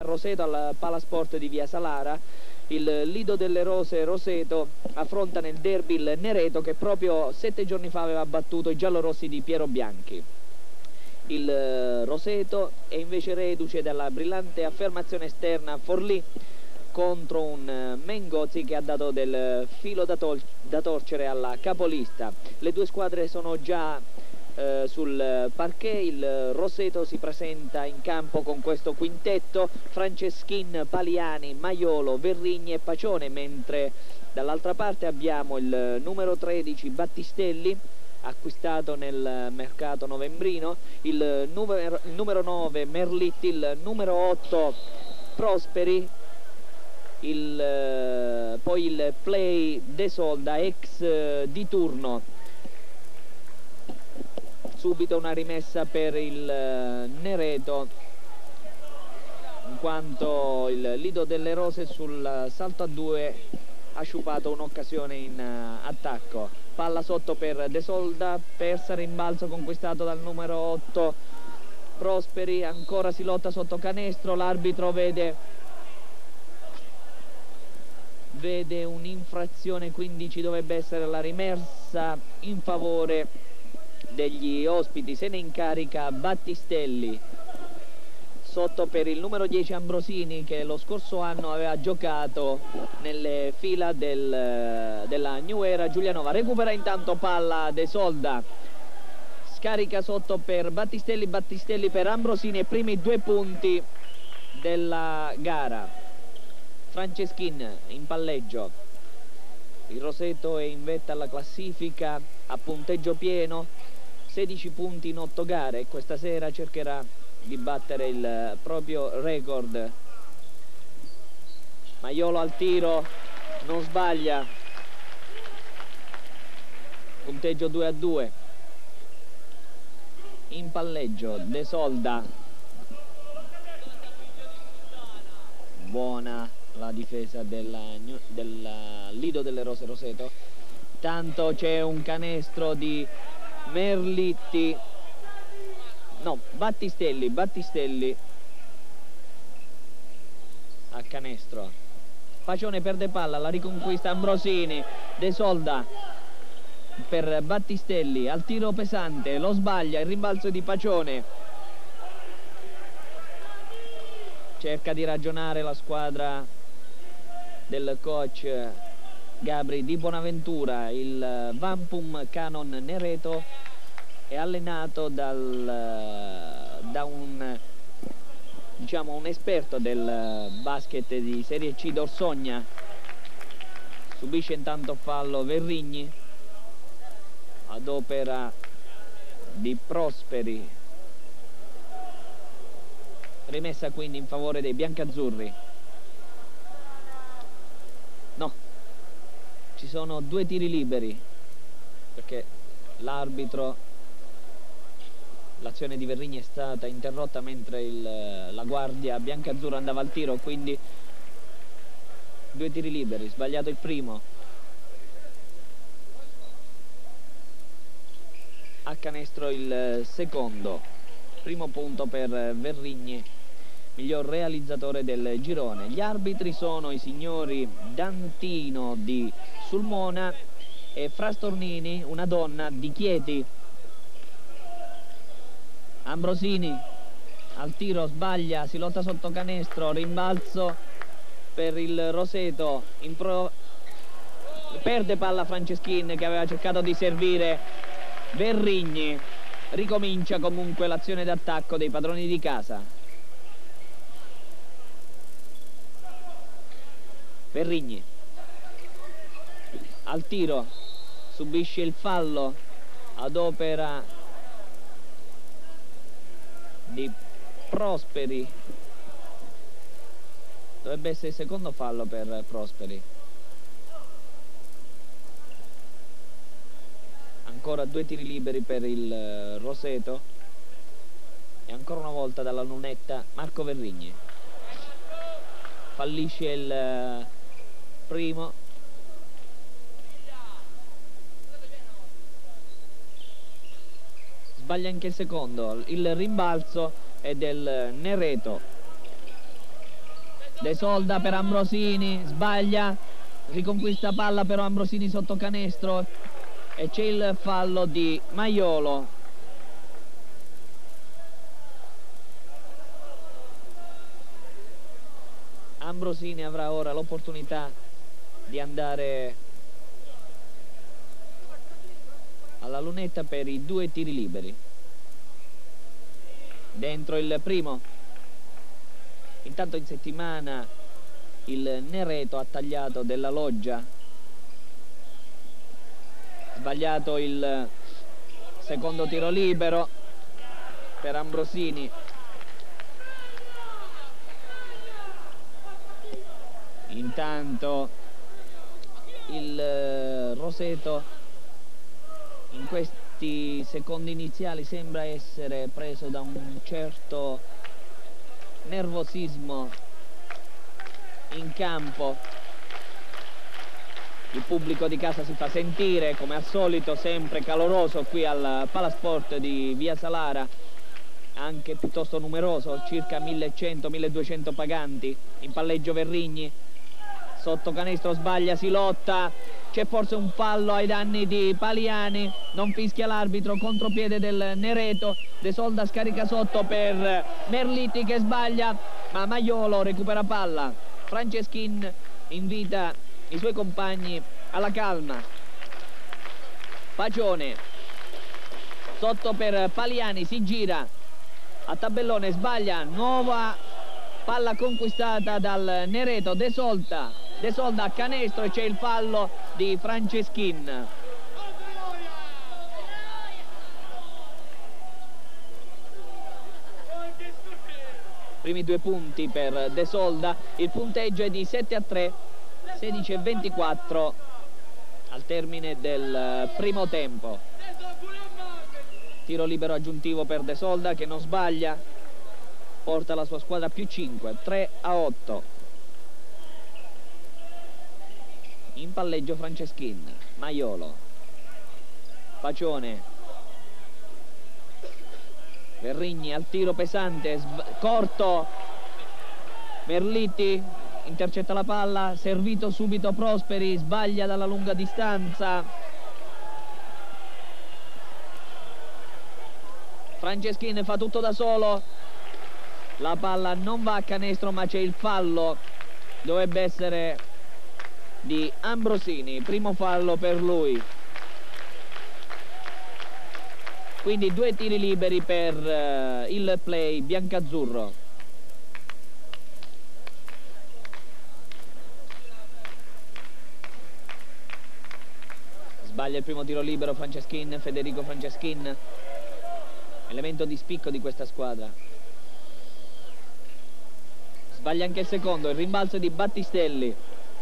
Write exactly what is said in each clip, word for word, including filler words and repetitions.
Roseto al Palasport di Via Salara. Il Lido delle Rose Roseto affronta nel derby il Nereto, che proprio sette giorni fa aveva battuto i giallorossi di Piero Bianchi. Il Roseto è invece reduce dalla brillante affermazione esterna Forlì contro un Mengozzi che ha dato del filo da, da torcere alla capolista. Le due squadre sono già eh, sul parquet. Il Roseto si presenta in campo con questo quintetto: Franceschin, Paliani, Maiolo, Verrigni e Pacione, mentre dall'altra parte abbiamo il numero tredici Battistelli, acquistato nel mercato novembrino, il numero, il numero nove Merlitti, il numero otto Prosperi, il, eh, poi il play De Solda, ex eh, di turno. Subito una rimessa per il eh, Nereto, in quanto il Lido delle Rose sul salto a due ha sciupato un'occasione in uh, attacco. Palla sotto per De Solda, persa, rimbalzo conquistato dal numero otto Prosperi, ancora si lotta sotto canestro, l'arbitro vede vede un'infrazione, quindi ci dovrebbe essere la rimessa in favore degli ospiti. Se ne incarica Battistelli, sotto per il numero dieci Ambrosini, che lo scorso anno aveva giocato nelle fila del, della New Era Giulianova. Recupera intanto palla De Solda, scarica sotto per Battistelli, Battistelli per Ambrosini, e primi due punti della gara. Franceschin in palleggio. Il Roseto è in vetta alla classifica a punteggio pieno, sedici punti in otto gare, e questa sera cercherà di battere il proprio record. Maiolo al tiro, non sbaglia, punteggio due a due. In palleggio De Solda, buona la difesa della, della Lido delle Rose Roseto. Tanto c'è un canestro di Merlitti, no, Battistelli, Battistelli a canestro. Pacione perde palla, la riconquista Ambrosini. De Solda per Battistelli, al tiro pesante, lo sbaglia, il rimbalzo di Pacione. Cerca di ragionare la squadra del coach Gabri Di Bonaventura. Il Vampum Canon Nereto è allenato dal, da un, diciamo, un esperto del basket di Serie C d'Orsogna. Subisce intanto fallo Verrigni ad opera di Prosperi. Rimessa quindi in favore dei biancazzurri. No, ci sono due tiri liberi, perché l'arbitro, l'azione di Verrigni è stata interrotta mentre il, la guardia biancazzurra andava al tiro, quindi due tiri liberi. Sbagliato il primo, a canestro il secondo. Primo punto per Verrigni, miglior realizzatore del girone. Gli arbitri sono i signori Dantino di Sulmona e Frastornini, una donna, di Chieti. Ambrosini al tiro, sbaglia, si lotta sotto canestro, rimbalzo per il Roseto, in pro... perde palla Franceschin, che aveva cercato di servire Verrigni. Ricomincia comunque l'azione d'attacco dei padroni di casa. Verrigni al tiro, subisce il fallo ad opera di Prosperi. Dovrebbe essere il secondo fallo per Prosperi. Ancora due tiri liberi per il Roseto, e ancora una volta dalla lunetta Marco Verrigni. Fallisce il primo, sbaglia anche il secondo. Il rimbalzo è del Nereto. De Solda per Ambrosini, sbaglia, riconquista palla però Ambrosini sotto canestro e c'è il fallo di Maiolo. Ambrosini avrà ora l'opportunità di andare alla lunetta per i due tiri liberi. Dentro il primo. Intanto in settimana il Nereto ha tagliato della Loggia. Sbagliato il secondo tiro libero per Ambrosini. Intanto il Roseto in questi secondi iniziali sembra essere preso da un certo nervosismo in campo. Il pubblico di casa si fa sentire, come al solito, sempre caloroso qui al Palasport di Via Salara, anche piuttosto numeroso, circa millecento milleduecento paganti. In palleggio Verrigni, sotto canestro sbaglia, si lotta, c'è forse un fallo ai danni di Paliani, non fischia l'arbitro, contropiede del Nereto. De Solda scarica sotto per Merliti che sbaglia, ma Maiolo recupera palla. Franceschin invita i suoi compagni alla calma. Pacione sotto per Paliani, si gira a tabellone, sbaglia, nuova palla conquistata dal Nereto. De Solda, De Solda a canestro e c'è il fallo di Franceschin. Primi due punti per De Solda, il punteggio è di sette a tre, sedici e ventiquattro al termine del primo tempo. Tiro libero aggiuntivo per De Solda che non sbaglia, porta la sua squadra a più cinque, tre a otto. In palleggio Franceschin, Maiolo, Pacione, Verrigni al tiro pesante, corto, Merliti intercetta la palla, servito subito Prosperi, sbaglia dalla lunga distanza. Franceschin fa tutto da solo, la palla non va a canestro ma c'è il fallo, dovrebbe essere di Ambrosini, primo fallo per lui. Quindi due tiri liberi per uh, il play biancazzurro. Sbaglia il primo tiro libero Franceschin, Federico Franceschin, elemento di spicco di questa squadra. Sbaglia anche il secondo, il rimbalzo di Battistelli.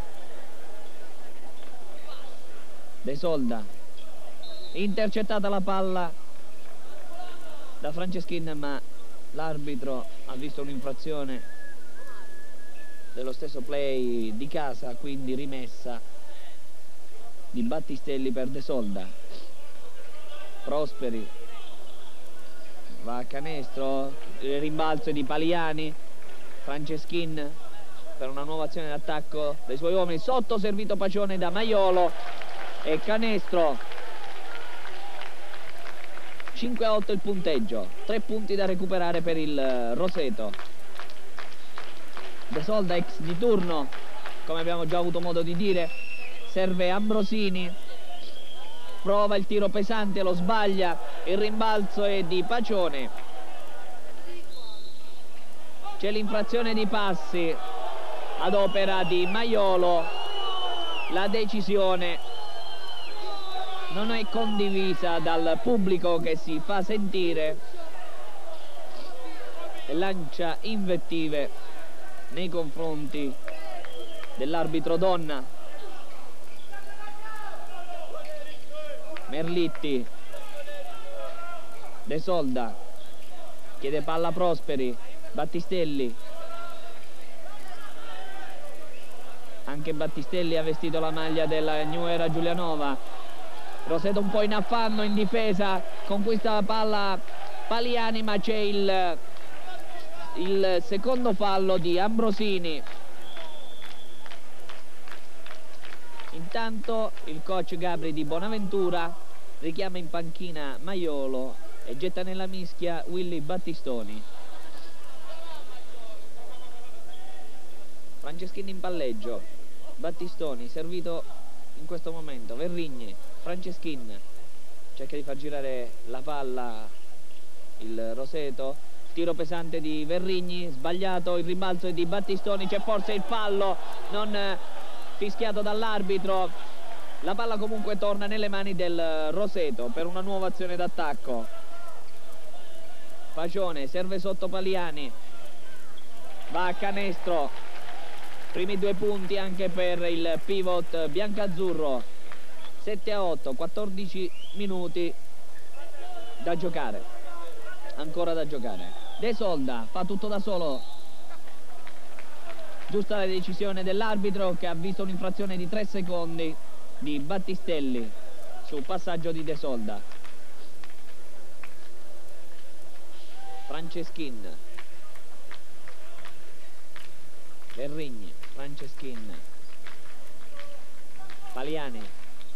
De Solda, intercettata la palla da Franceschin, ma l'arbitro ha visto un'infrazione dello stesso play di casa, quindi rimessa di Battistelli per De Solda. Prosperi va a canestro, il rimbalzo di Paliani. Franceschin per una nuova azione d'attacco dei suoi uomini, sotto servito Pacione da Maiolo e canestro. Cinque a otto il punteggio, tre punti da recuperare per il Roseto. De Solda ex di turno, come abbiamo già avuto modo di dire, serve Ambrosini, prova il tiro pesante, lo sbaglia, il rimbalzo è di Pacione. C'è l'infrazione di passi ad opera di Maiolo, la decisione non è condivisa dal pubblico che si fa sentire e lancia invettive nei confronti dell'arbitro donna. Merlitti, De Solda chiede palla a Prosperi, Battistelli, anche Battistelli ha vestito la maglia della New Era Giulianova. Roseto un po' in affanno in difesa, conquista la palla Paliani, ma c'è il, il secondo fallo di Ambrosini Intanto il coach Gabri di Bonaventura richiama in panchina Maiolo e getta nella mischia Willy Battistoni. Franceschini in palleggio, Battistoni servito in questo momento, Verrigni, Franceschin cerca di far girare la palla il Roseto, tiro pesante di Verrigni, sbagliato, il rimbalzo è di Battistoni, c'è forse il fallo non fischiato dall'arbitro, la palla comunque torna nelle mani del Roseto per una nuova azione d'attacco. Pacione serve sotto Paliani, va a canestro, primi due punti anche per il pivot biancazzurro. Sette a otto, quattordici minuti da giocare, ancora da giocare. De Solda fa tutto da solo, giusta la decisione dell'arbitro che ha visto un'infrazione di tre secondi di Battistelli sul passaggio di De Solda. Franceschin, Verrigni, Franceschin, Paliani,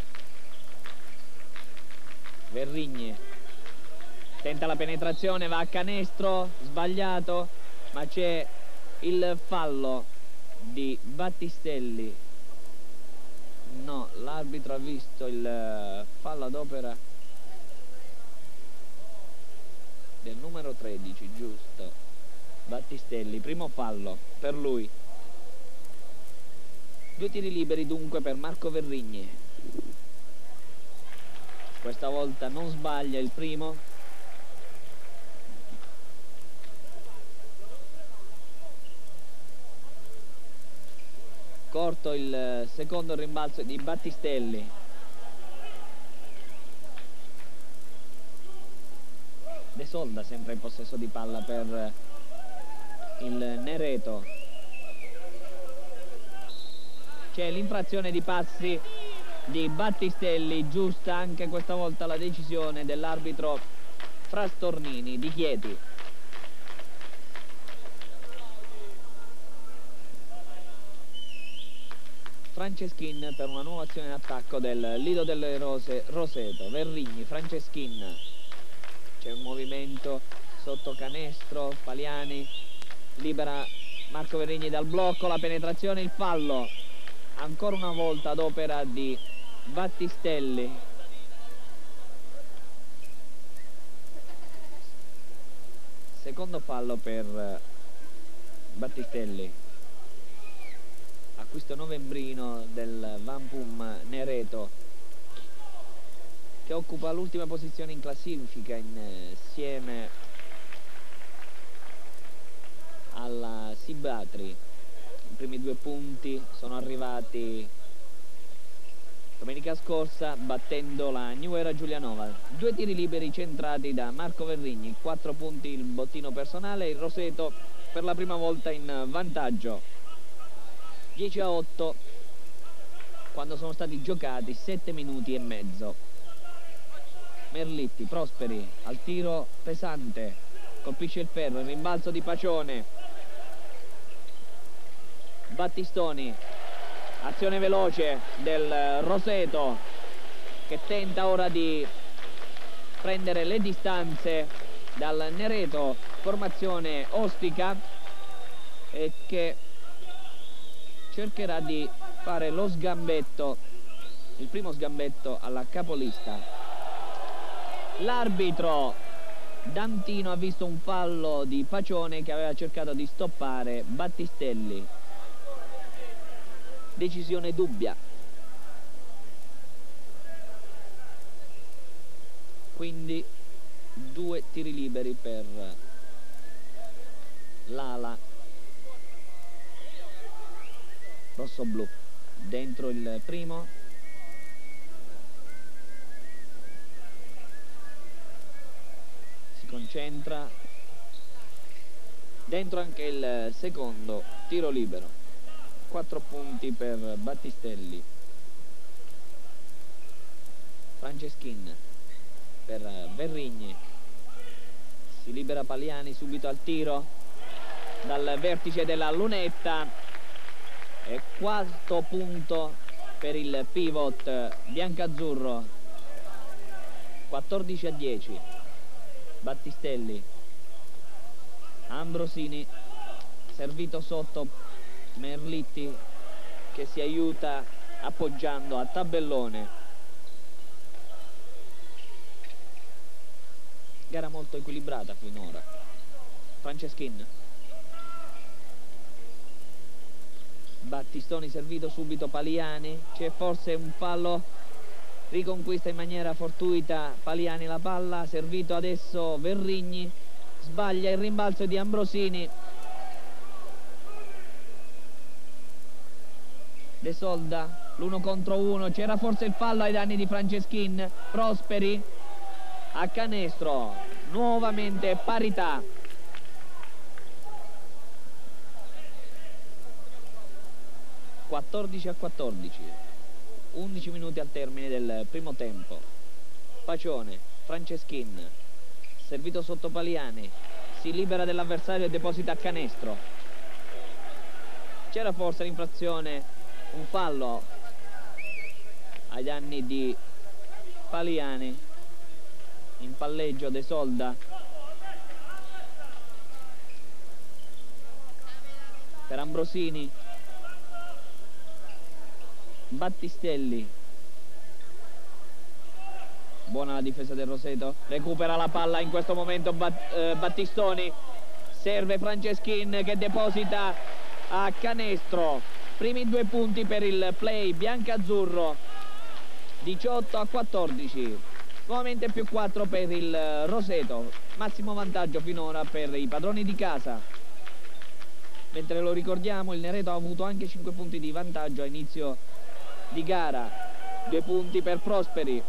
Verrigni tenta la penetrazione, va a canestro, sbagliato, ma c'è il fallo di Battistelli. No, l'arbitro ha visto il fallo ad opera del numero tredici, giusto, Battistelli, primo fallo per lui. Due tiri liberi dunque per Marco Verrigni. Questa volta non sbaglia il primo. Corto il secondo rimbalzo di Battistelli. De Solda sempre in possesso di palla per il Nereto. C'è l'infrazione di passi di Battistelli, giusta anche questa volta la decisione dell'arbitro Frastornini di Chieti. Franceschin per una nuova azione d'attacco del Lido delle Rose Roseto. Verrigni, Franceschin, c'è un movimento sotto canestro, Paliani libera Marco Verrigni dal blocco, la penetrazione, il fallo ancora una volta ad opera di Battistelli. Secondo fallo per Battistelli. Acquisto novembrino del Vampum Nereto, che occupa l'ultima posizione in classifica insieme alla Sibatri. I primi due punti sono arrivati domenica scorsa battendo la New Era Giulianova. Due tiri liberi centrati da Marco Verrigni, quattro punti il bottino personale, il Roseto per la prima volta in vantaggio. dieci a otto quando sono stati giocati sette minuti e mezzo. Merlitti, Prosperi al tiro pesante, colpisce il ferro, il rimbalzo di Pacione. Battistoni, azione veloce del Roseto che tenta ora di prendere le distanze dal Nereto, formazione ostica, e che cercherà di fare lo sgambetto, il primo sgambetto alla capolista. L'arbitro Dantino ha visto un fallo di Pacione che aveva cercato di stoppare Battistelli. Decisione dubbia. Quindi due tiri liberi per l'ala rosso-blu. Dentro il primo, si concentra, dentro anche il secondo tiro libero. Quattro punti per Battistelli. Franceschin per Verrigni, si libera Paliani subito al tiro dal vertice della lunetta, e quarto punto per il pivot biancazzurro. Quattordici a dieci. Battistelli, Ambrosini, servito sotto, Merlitti che si aiuta appoggiando a tabellone. Gara molto equilibrata finora. Franceschin, Battistoni, servito subito Paliani, c'è forse un fallo, riconquista in maniera fortuita Paliani la palla, servito adesso Verrigni, sbaglia il rimbalzo di Ambrosini. De Solda, l'uno contro uno, c'era forse il fallo ai danni di Franceschin. Prosperi a canestro, nuovamente parità. quattordici a quattordici, undici minuti al termine del primo tempo. Pacione, Franceschin, servito sotto Paliani, si libera dell'avversario e deposita a canestro. C'era forse l'infrazione, un fallo ai danni di Paliani. In palleggio De Solda per Ambrosini, Battistelli, buona la difesa del Roseto, recupera la palla in questo momento Bat eh, Battistoni, serve Franceschin che deposita a canestro. Primi due punti per il play biancazzurro, diciotto a quattordici, nuovamente più quattro per il Roseto, massimo vantaggio finora per i padroni di casa. Mentre lo ricordiamo, il Nereto ha avuto anche cinque punti di vantaggio a inizio di gara, due punti per Prosperi.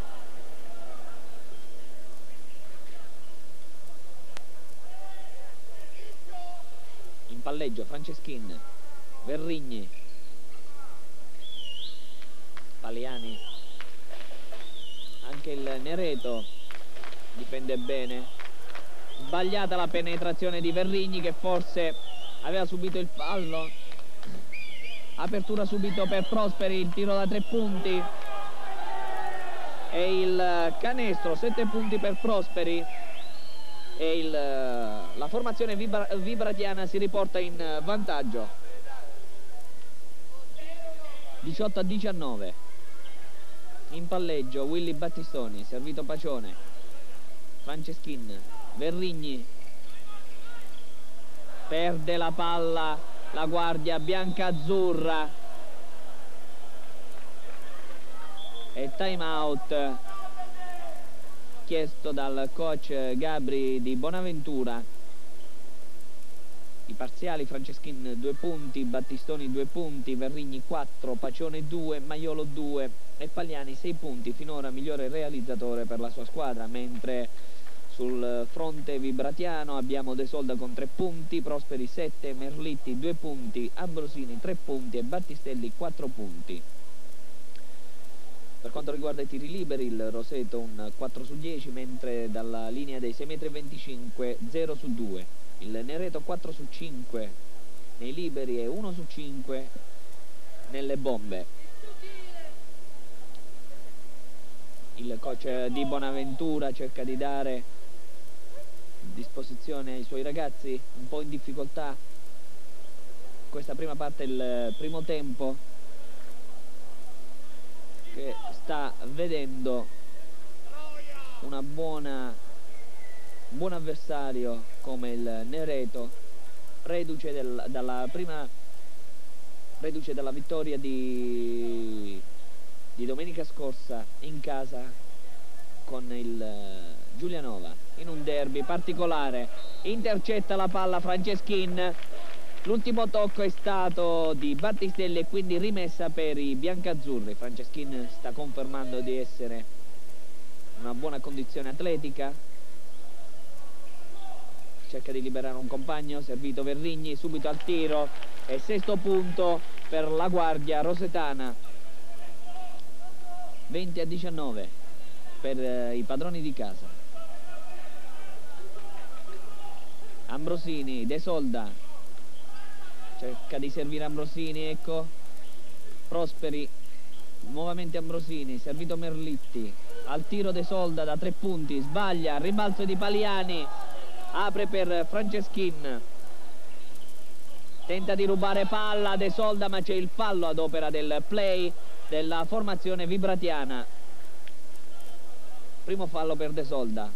In palleggio Franceschin, Verrigni, Paliani, anche il Nereto difende bene, sbagliata la penetrazione di Verrigni che forse aveva subito il fallo. Apertura subito per Prosperi, il tiro da tre punti e il canestro, sette punti per Prosperi e il, la formazione vibra, vibratiana si riporta in vantaggio. diciotto a diciannove. In palleggio Willy Battistoni, servito Pacione, Franceschin, Verrigni, perde la palla la guardia bianca-azzurra e time out chiesto dal coach Gabri di Bonaventura. I parziali: Franceschin due punti, Battistoni due punti, Verrigni quattro, Pacione due, Maiolo due e Paliani sei punti, finora migliore realizzatore per la sua squadra, mentre sul fronte vibratiano abbiamo De Solda con tre punti, Prosperi sette, Merlitti due punti, Ambrosini tre punti e Battistelli quattro punti. Per quanto riguarda i tiri liberi, il Roseto un quattro su dieci, mentre dalla linea dei sei metri e venticinque zero su due. Il Nereto quattro su cinque nei liberi e uno su cinque nelle bombe. Il coach di Bonaventura cerca di dare disposizione ai suoi ragazzi, un po' in difficoltà questa prima parte, il primo tempo, che sta vedendo una buona un buon avversario come il Nereto, reduce del, dalla prima reduce dalla vittoria di, di domenica scorsa in casa con il Giulianova in un derby particolare. Intercetta la palla Franceschin, l'ultimo tocco è stato di Battistelli e quindi rimessa per i biancazzurri. Franceschin sta confermando di essere una buona condizione atletica, cerca di liberare un compagno, servito Verrigni, subito al tiro e sesto punto per la guardia rosetana. Venti a diciannove per eh, i padroni di casa. Ambrosini, De Solda cerca di servire Ambrosini, ecco Prosperi Nuovamente Ambrosini, servito Merlitti, al tiro De Solda da tre punti, sbaglia, rimbalzo di Paliani, apre per Franceschin, tenta di rubare palla De Solda, ma c'è il fallo ad opera del play della formazione vibratiana. Primo fallo per De Solda.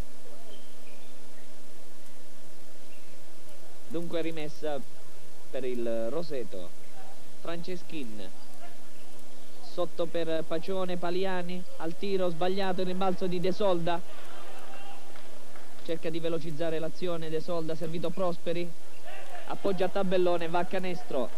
Dunque rimessa per il Roseto. Franceschin sotto per Pacione, Paliani al tiro, sbagliato il rimbalzo di De Solda, cerca di velocizzare l'azione De Solda, servito Prosperi, appoggia a tabellone, va a canestro.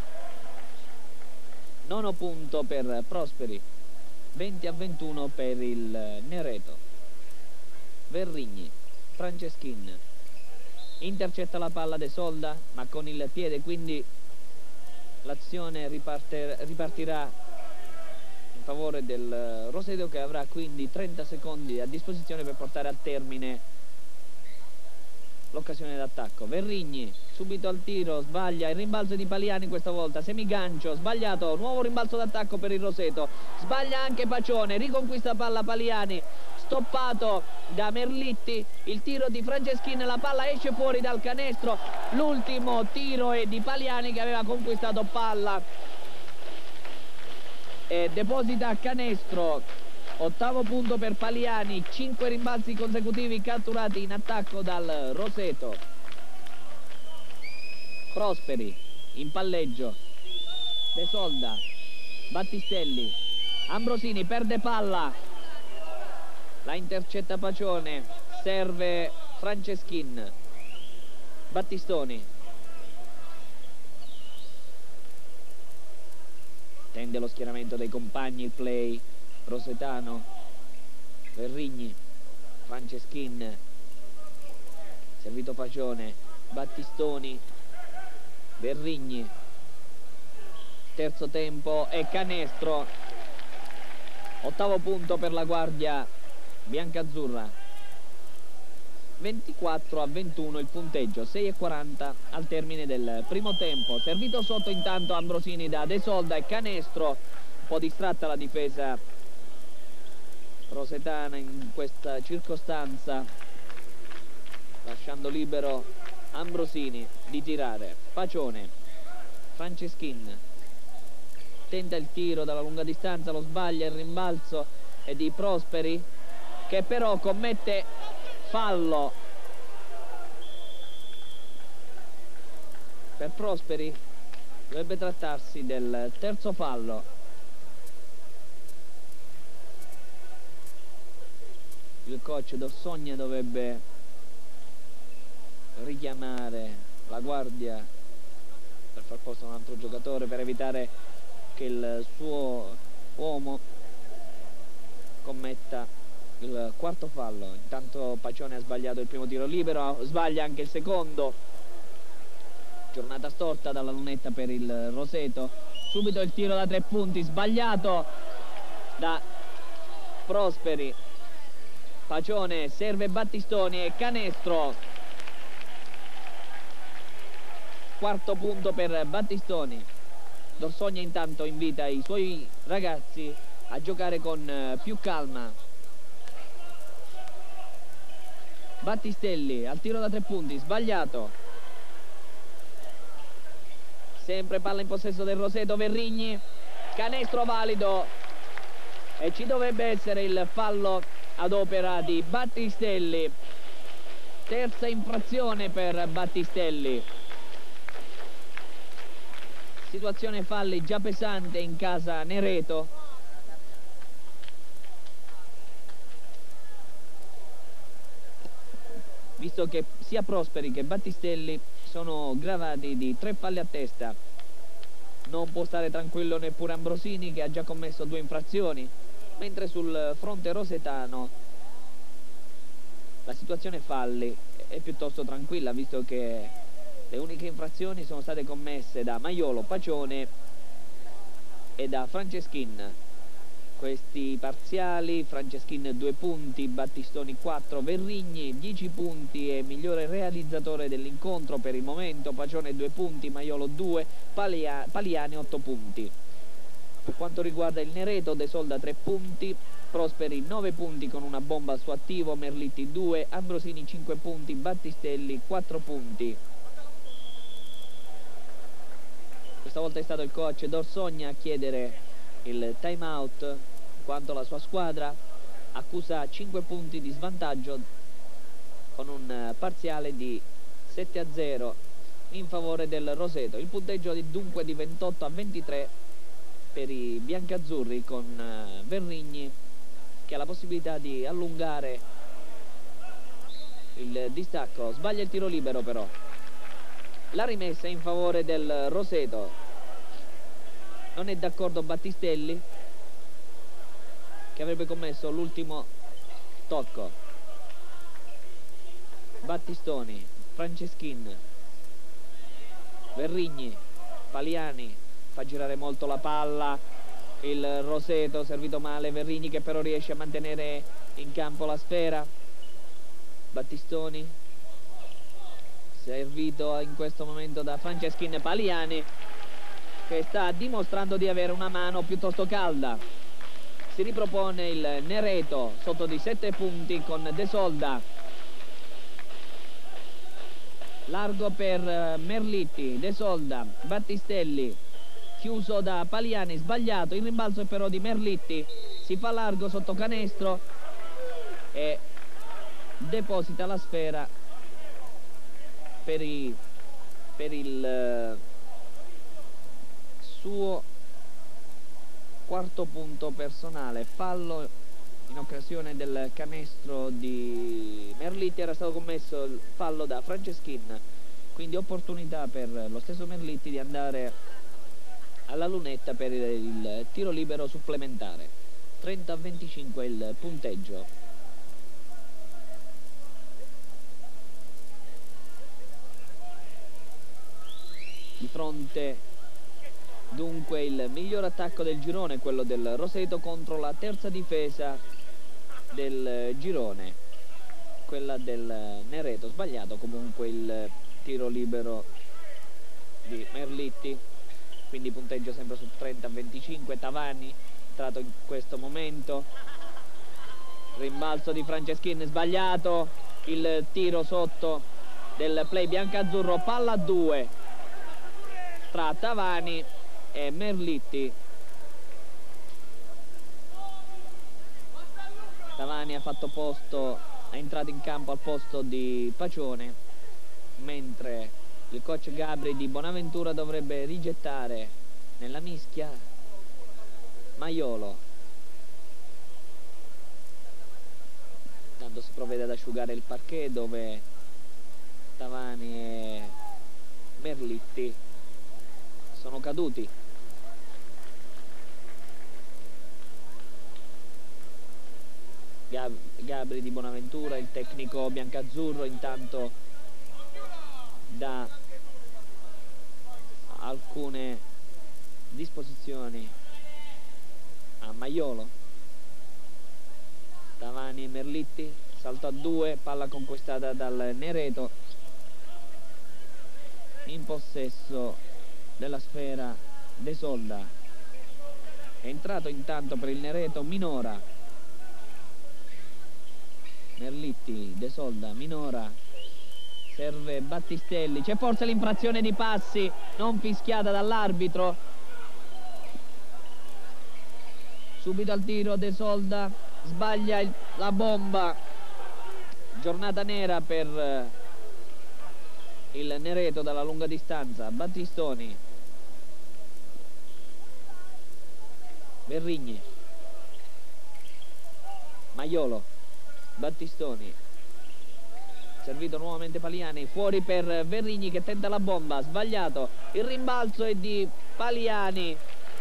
Nono punto per Prosperi, venti a ventuno per il Nereto. Verrigni, Franceschin, intercetta la palla De Solda, ma con il piede, quindi l'azione ripartirà in favore del Roseto, che avrà quindi trenta secondi a disposizione per portare a termine l'occasione d'attacco. Verrigni subito al tiro, sbaglia, il rimbalzo di Paliani questa volta, semigancio, sbagliato, nuovo rimbalzo d'attacco per il Roseto, sbaglia anche Pacione, riconquista palla Paliani, stoppato da Merlitti, il tiro di Franceschin, la palla esce fuori dal canestro, l'ultimo tiro è di Paliani che aveva conquistato palla e deposita a canestro. Ottavo punto per Paliani, cinque rimbalzi consecutivi catturati in attacco dal Roseto. Prosperi in palleggio, De Solda, Battistelli, Ambrosini perde palla, la intercetta Pacione, serve Franceschin, Battistoni tende lo schieramento dei compagni, il play rosetano. Verrigni, Franceschin, servito Pacione, Battistoni, Verrigni, terzo tempo e canestro. Ottavo punto per la guardia biancazzurra. ventiquattro a ventuno il punteggio, sei e quaranta al termine del primo tempo. Servito sotto intanto Ambrosini da De Solda e canestro, un po' distratta la difesa rosetana in questa circostanza, lasciando libero Ambrosini di tirare. Pacione, Franceschin tenta il tiro dalla lunga distanza, lo sbaglia, il rimbalzo è di Prosperi, che però commette fallo. Per Prosperi dovrebbe trattarsi del terzo fallo. Il coach Dossogna dovrebbe richiamare la guardia per far posto a un altro giocatore, per evitare che il suo uomo commetta il quarto fallo. Intanto Pacione ha sbagliato il primo tiro libero, sbaglia anche il secondo. Giornata storta dalla lunetta per il Roseto. Subito il tiro da tre punti sbagliato da Prosperi. Pacione serve Battistoni e canestro. Quarto punto per Battistoni. Dorsogna intanto invita i suoi ragazzi a giocare con più calma. Battistelli al tiro da tre punti sbagliato. Sempre palla in possesso del Roseto. Verrigni, canestro valido e ci dovrebbe essere il fallo ad opera di Battistelli. Terza infrazione per Battistelli. Situazione falli già pesante in casa Nereto. Visto che sia Prosperi che Battistelli sono gravati di tre falli a testa. Non può stare tranquillo neppure Ambrosini, che ha già commesso due infrazioni, mentre sul fronte rosetano la situazione falli è piuttosto tranquilla, visto che le uniche infrazioni sono state commesse da Maiolo, Pacione e da Franceschin. Questi parziali: Franceschin due punti, Battistoni quattro, Verrigni dieci punti e migliore realizzatore dell'incontro per il momento, Pacione due punti, Maiolo due, Palia, Paliani otto punti. Per quanto riguarda il Nereto, De Solda tre punti, Prosperi nove punti con una bomba al suo attivo, Merlitti due, Ambrosini cinque punti, Battistelli quattro punti. Questa volta è stato il coach Dorsogna a chiedere il time out, quanto la sua squadra accusa cinque punti di svantaggio con un parziale di sette a zero in favore del Roseto. Il punteggio è dunque di ventotto a ventitré per i biancazzurri, con Verrigni che ha la possibilità di allungare il distacco. Sbaglia il tiro libero però. La rimessa in favore del Roseto. Non è d'accordo Battistelli, che avrebbe commesso l'ultimo tocco. Battistoni, Franceschin, Verrigni, Paliani, fa girare molto la palla il Roseto, servito male Verrigni che però riesce a mantenere in campo la sfera. Battistoni, servito in questo momento da Franceschin. Paliani, che sta dimostrando di avere una mano piuttosto calda. Si ripropone il Nereto sotto di sette punti con De Solda. Largo per Merlitti, De Solda, Battistelli, chiuso da Paliani, sbagliato, il rimbalzo è però di Merlitti, si fa largo sotto canestro e deposita la sfera per, i, per il suo quarto punto personale. Fallo in occasione del canestro di Merlitti, era stato commesso il fallo da Franceschin, quindi opportunità per lo stesso Merlitti di andare alla lunetta per il tiro libero supplementare. Trenta a venticinque il punteggio. Di fronte dunque il miglior attacco del girone, quello del Roseto, contro la terza difesa del girone, quella del Nereto. Sbagliato comunque il tiro libero di Merlitti, quindi punteggio sempre su trenta a venticinque. Tavani entrato in questo momento, rimbalzo di Franceschin sbagliato, il tiro sotto del play biancazzurro, palla a due tra Tavani e Merlitti. Tavani ha fatto posto, è entrato in campo al posto di Pacione, mentre il coach Gabri di Bonaventura dovrebbe rigettare nella mischia Maiolo. Tanto si provvede ad asciugare il parquet, dove Tavani e Merlitti sono caduti. Gab Gabri di Bonaventura, il tecnico biancazzurro, intanto dà alcune disposizioni a Maiolo. Tavani e Merlitti, salto a due, palla conquistata dal Nereto, in possesso della sfera De Solda. È entrato intanto per il Nereto Minora. Merlitti, De Solda, Minora, serve Battistelli, c'è forse l'infrazione di passi non fischiata dall'arbitro. Subito al tiro De Solda, sbaglia il, la bomba. Giornata nera per il Nereto dalla lunga distanza. Battistoni, Verrigni, Maiolo, Battistoni, servito nuovamente Paliani, fuori per Verrigni che tenta la bomba, sbagliato, il rimbalzo è di Paliani.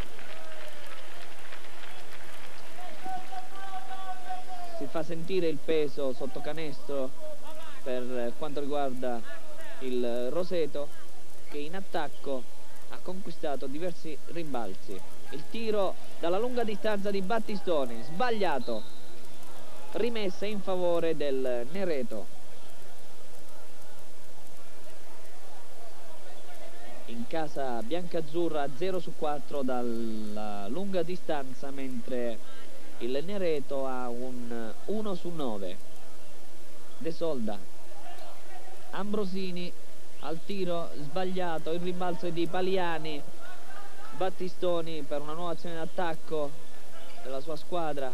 Si fa sentire il peso sotto canestro per quanto riguarda il Roseto, che in attacco ha conquistato diversi rimbalzi. Il tiro dalla lunga distanza di Battistoni, sbagliato, rimessa in favore del Nereto. In casa biancazzurra zero su quattro dalla lunga distanza, mentre il Nereto ha un uno su nove. De Solda, Ambrosini al tiro sbagliato, il rimbalzo è di Paliani. Battistoni per una nuova azione d'attacco della sua squadra,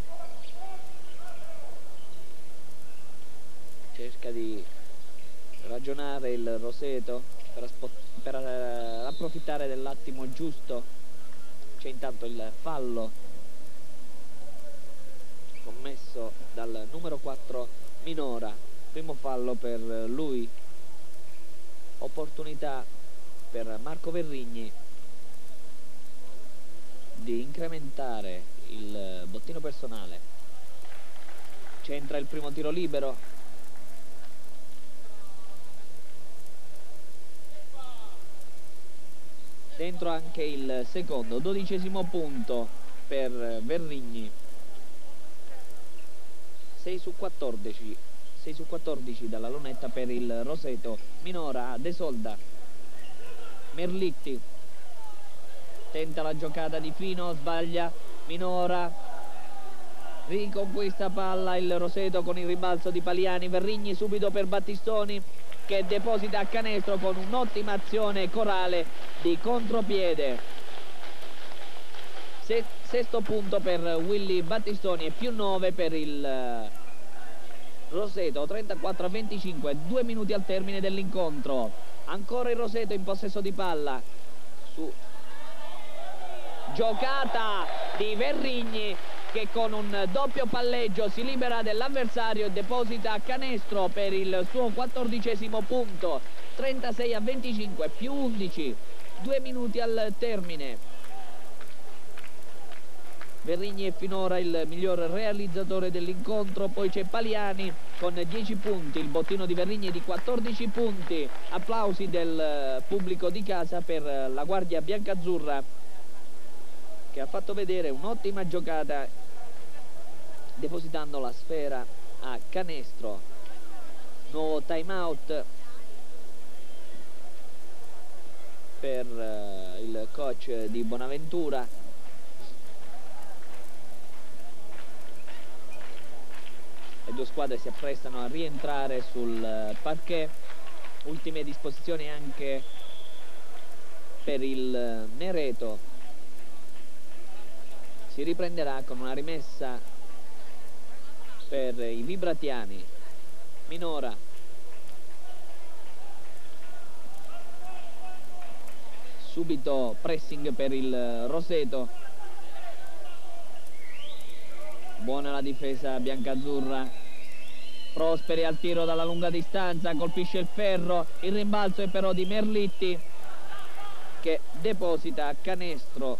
cerca di ragionare il Roseto per, per uh, approfittare dell'attimo giusto. C'è intanto il fallo commesso dal numero quattro Minora, primo fallo per lui, opportunità per Marco Verrigni di incrementare il bottino personale. C'entra il primo tiro libero, dentro anche il secondo, dodicesimo punto per Verrigni. sei su quattordici, sei su quattordici dalla lunetta per il Roseto. Minora, De Solda, Merlitti tenta la giocata di Fino, sbaglia. Minora riconquista palla il Roseto con il rimbalzo di Paliani. Verrigni subito per Battistoni, che deposita a canestro con un'ottima azione corale di contropiede. Se, sesto punto per Willy Battistoni e più nove per il Roseto. Trentaquattro a venticinque, due minuti al termine dell'incontro. Ancora il Roseto in possesso di palla, su giocata di Verrigni, che con un doppio palleggio si libera dell'avversario e deposita a canestro per il suo quattordicesimo punto. Trentasei a venticinque, più undici, due minuti al termine. Verrigni è finora il miglior realizzatore dell'incontro, poi c'è Paliani con dieci punti, il bottino di Verrigni è di quattordici punti. Applausi del pubblico di casa per la guardia biancazzurra, che ha fatto vedere un'ottima giocata depositando la sfera a canestro. Nuovo time out per il coach di Bonaventura. Le due squadre si apprestano a rientrare sul parquet. Ultime disposizioni anche per il Nereto. Si riprenderà con una rimessa per i vibratiani. Minora, subito pressing per il Roseto. Buona la difesa biancazzurra. Prosperi al tiro dalla lunga distanza, colpisce il ferro, il rimbalzo è però di Merlitti, che deposita a canestro.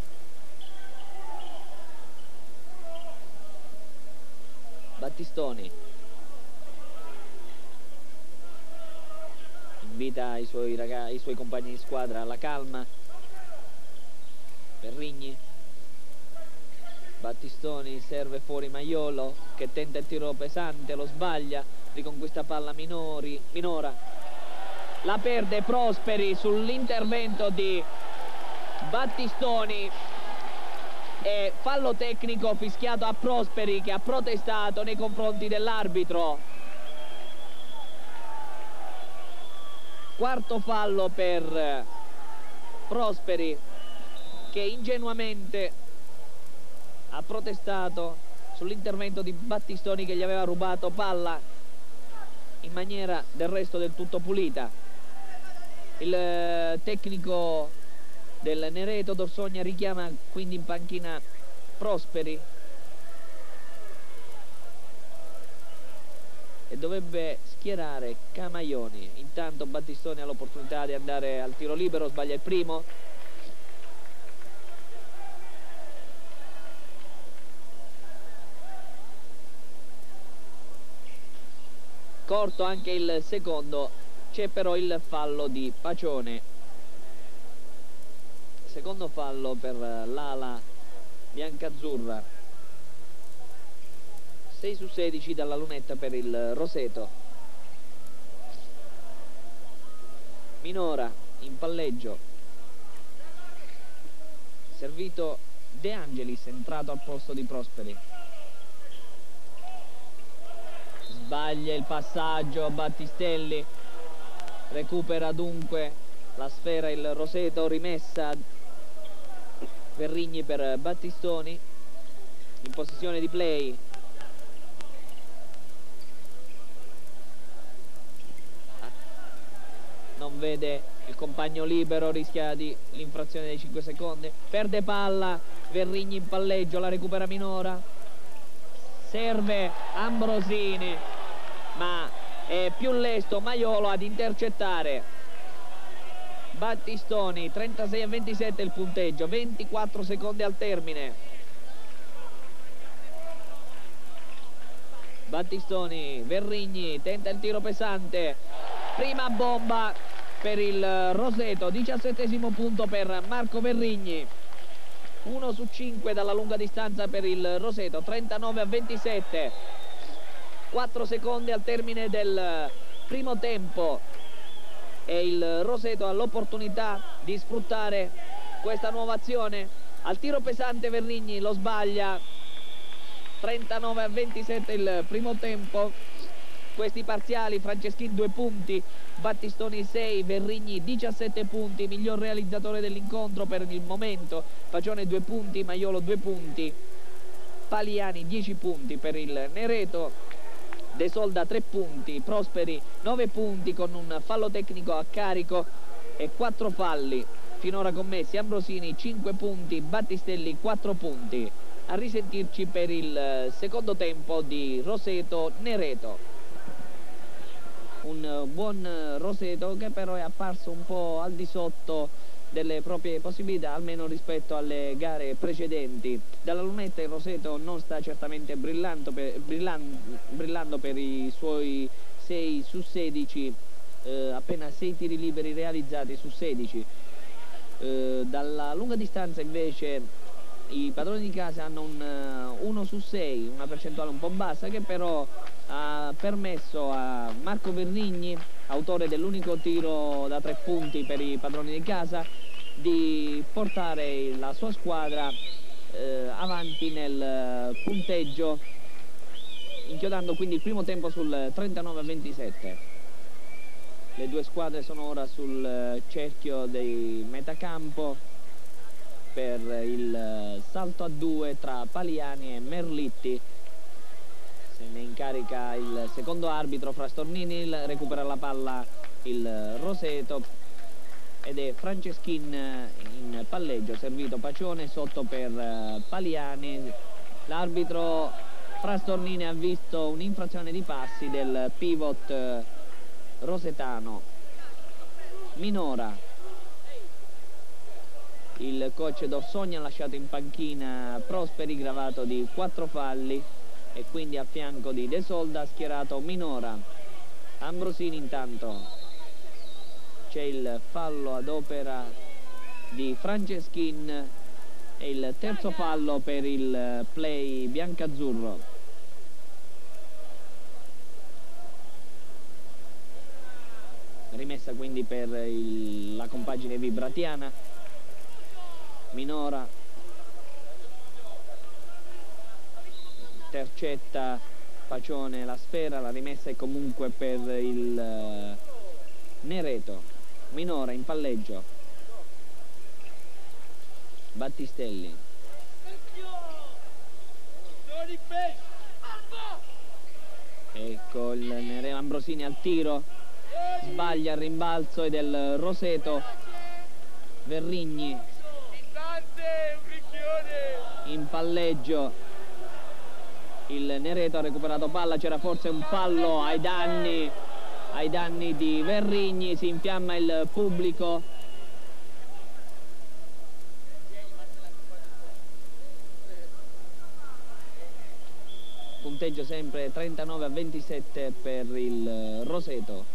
Battistoni invita i suoi, ragazzi, i suoi compagni di squadra alla calma. Verrigni, Battistoni serve fuori Maiolo, che tenta il tiro pesante, lo sbaglia, riconquista palla Minori, Minora, la perde Prosperi sull'intervento di Battistoni e fallo tecnico fischiato a Prosperi, che ha protestato nei confronti dell'arbitro. Quarto fallo per Prosperi, che ingenuamente ha protestato sull'intervento di Battistoni, che gli aveva rubato palla in maniera del resto del tutto pulita. Il tecnico del Nereto, Dorsogna, richiama quindi in panchina Prosperi e dovrebbe schierare Camaioni. Intanto Battistoni ha l'opportunità di andare al tiro libero, sbaglia il primo. Corto anche il secondo, c'è però il fallo di Pacione. Secondo fallo per l'ala biancazzurra. sei su sedici dalla lunetta per il Roseto. Minora in palleggio, servito De Angelis, entrato al posto di Prosperi. Sbaglia il passaggio Battistelli, recupera dunque la sfera il Roseto, rimessa Verrigni per Battistoni, in posizione di play. Non vede il compagno libero, rischia di l'infrazione dei cinque secondi, perde palla, Verrigni in palleggio, la recupera Minora, serve Ambrosini, ma è più lesto Maiolo ad intercettare. Battistoni, trentasei a ventisette il punteggio, ventiquattro secondi al termine. Battistoni, Verrigni tenta il tiro pesante, prima bomba per il Roseto, diciassettesimo punto per Marco Verrigni, uno su cinque dalla lunga distanza per il Roseto, trentanove a ventisette, quattro secondi al termine del primo tempo e il Roseto ha l'opportunità di sfruttare questa nuova azione. Al tiro pesante Verrigni lo sbaglia, trentanove a ventisette il primo tempo. Questi parziali: Franceschin due punti, Battistoni sei, Verrigni diciassette punti, miglior realizzatore dell'incontro per il momento, Pacione due punti, Maiolo due punti, Paliani dieci punti per il Nereto, De Solda tre punti, Prosperi nove punti con un fallo tecnico a carico e quattro falli finora commessi, Ambrosini cinque punti, Battistelli quattro punti. A risentirci per il secondo tempo di Roseto-Nereto. Un buon Roseto che però è apparso un po' al di sotto delle proprie possibilità, almeno rispetto alle gare precedenti. Dalla lunetta il Roseto non sta certamente brillando per, brillan, brillando per i suoi sei su sedici, eh, appena sei tiri liberi realizzati su sedici. Eh, dalla lunga distanza invece i padroni di casa hanno un uh, uno su sei, una percentuale un po' bassa, che però ha permesso a Marco Verrigni, autore dell'unico tiro da tre punti per i padroni di casa, di portare la sua squadra eh, avanti nel punteggio, inchiodando quindi il primo tempo sul trentanove a ventisette. Le due squadre sono ora sul cerchio dei metacampo per il salto a due tra Paliani e Merlitti. Se ne incarica il secondo arbitro Frastornini, recupera la palla il Roseto ed è Franceschin in palleggio, servito Pacione sotto per Paliani. L'arbitro Frastornini ha visto un'infrazione di passi del pivot rosetano Minora. Il coach Dossogna ha lasciato in panchina Prosperi, gravato di quattro falli, e quindi a fianco di De Solda ha schierato Minora. Ambrosini intanto, c'è il fallo ad opera di Franceschin e il terzo fallo per il play biancazzurro. Rimessa quindi per il, la compagine vibratiana. Minora intercetta Pacione la sfera, la rimessa è comunque per il uh, Nereto. Minora in palleggio, Battistelli, ecco il Nereto. Ambrosini al tiro, sbaglia il rimbalzo, ed è il Roseto. Verrigni in palleggio, il Nereto ha recuperato palla, c'era forse un fallo ai danni, ai danni di Verrigni, si infiamma il pubblico. Punteggio sempre trentanove a ventisette per il Roseto.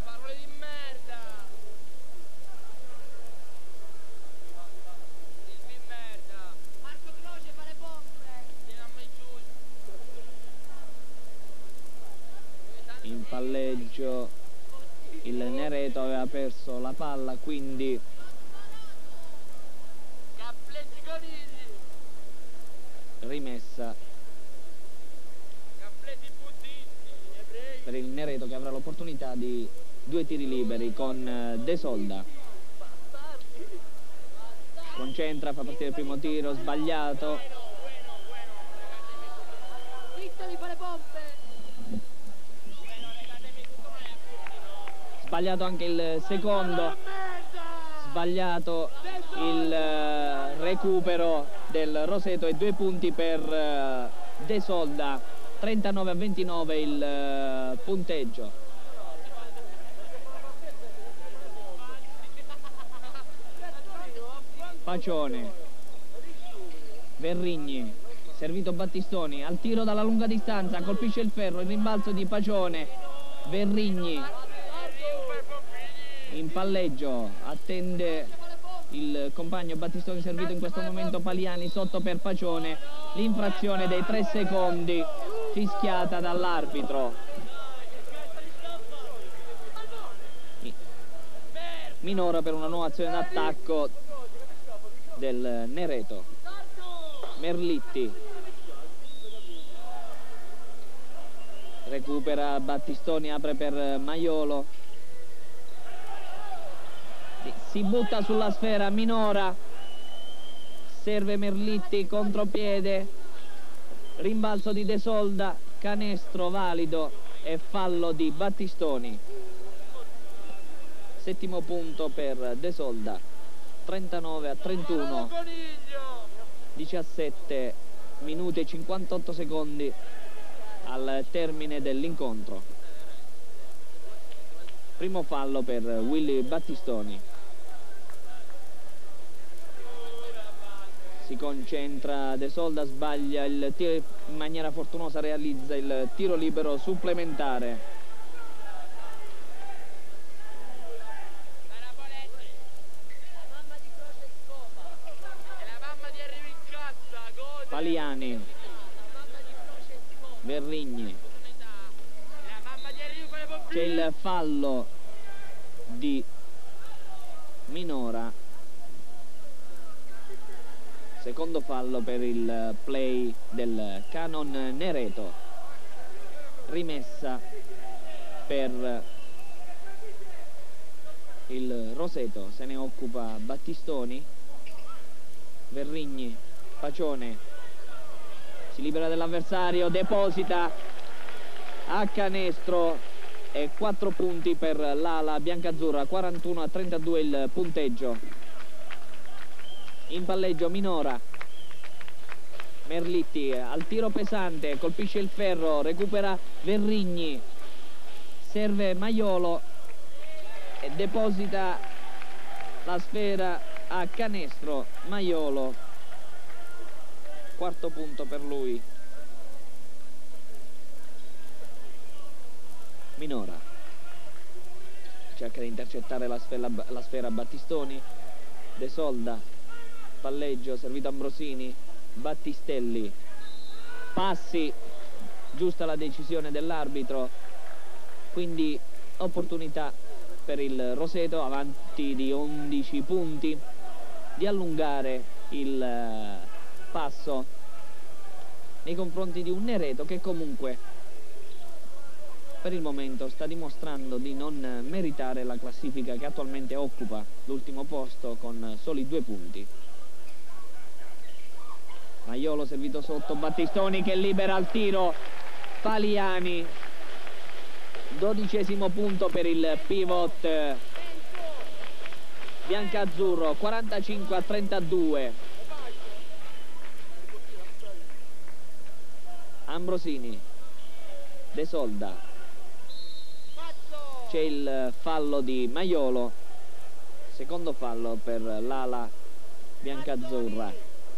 In palleggio il Nereto aveva perso la palla, quindi rimessa per il Nereto, che avrà l'opportunità di due tiri liberi con De Solda. Concentra, fa partire il primo tiro, sbagliato. Sbagliato anche il secondo. Sbagliato il uh, recupero del Roseto e due punti per uh, De Solda. trentanove a ventinove il uh, punteggio. Pacione, Verrigni, servito Battistoni, al tiro dalla lunga distanza, colpisce il ferro, il rimbalzo di Pacione, Verrigni in palleggio, attende il compagno Battistoni, servito in questo momento Paliani, sotto per Pacione, l'infrazione dei tre secondi fischiata dall'arbitro. Minora per una nuova azione d'attacco del Nereto. Merlitti recupera Battistoni, apre per Maiolo, si butta sulla sfera Minora, serve Merlitti, contropiede, rimbalzo di De Solda, canestro valido e fallo di Battistoni. Settimo punto per De Solda. trentanove a trentuno, diciassette minuti e cinquantotto secondi al termine dell'incontro. Primo fallo per Willy Battistoni. Si concentra De Solda, sbaglia il tiro, in maniera fortunosa realizza il tiro libero supplementare. Paliani, Verrigni, c'è il fallo di Minora, secondo fallo per il play del Canon Nereto, rimessa per il Roseto, se ne occupa Battistoni, Verrigni, Pacione, si libera dell'avversario, deposita a canestro e quattro punti per l'ala biancazzurra, quarantuno a trentadue il punteggio. In palleggio Minora, Merlitti al tiro pesante, colpisce il ferro, recupera Verrigni, serve Maiolo e deposita la sfera a canestro. Maiolo, quarto punto per lui. Minora cerca di intercettare la sfera, la sfera Battistoni. De Solda, palleggio, servito Ambrosini, Battistelli, passi, giusta la decisione dell'arbitro, quindi opportunità per il Roseto, avanti di undici punti, di allungare il passo nei confronti di un Nereto che comunque per il momento sta dimostrando di non meritare la classifica che attualmente occupa l'ultimo posto con soli due punti. Maiolo servito sotto, Battistoni che libera al tiro Paliani, dodicesimo punto per il pivot biancazzurro, quarantacinque a trentadue. Ambrosini, De Solda, c'è il fallo di Maiolo, secondo fallo per l'ala biancazzurra.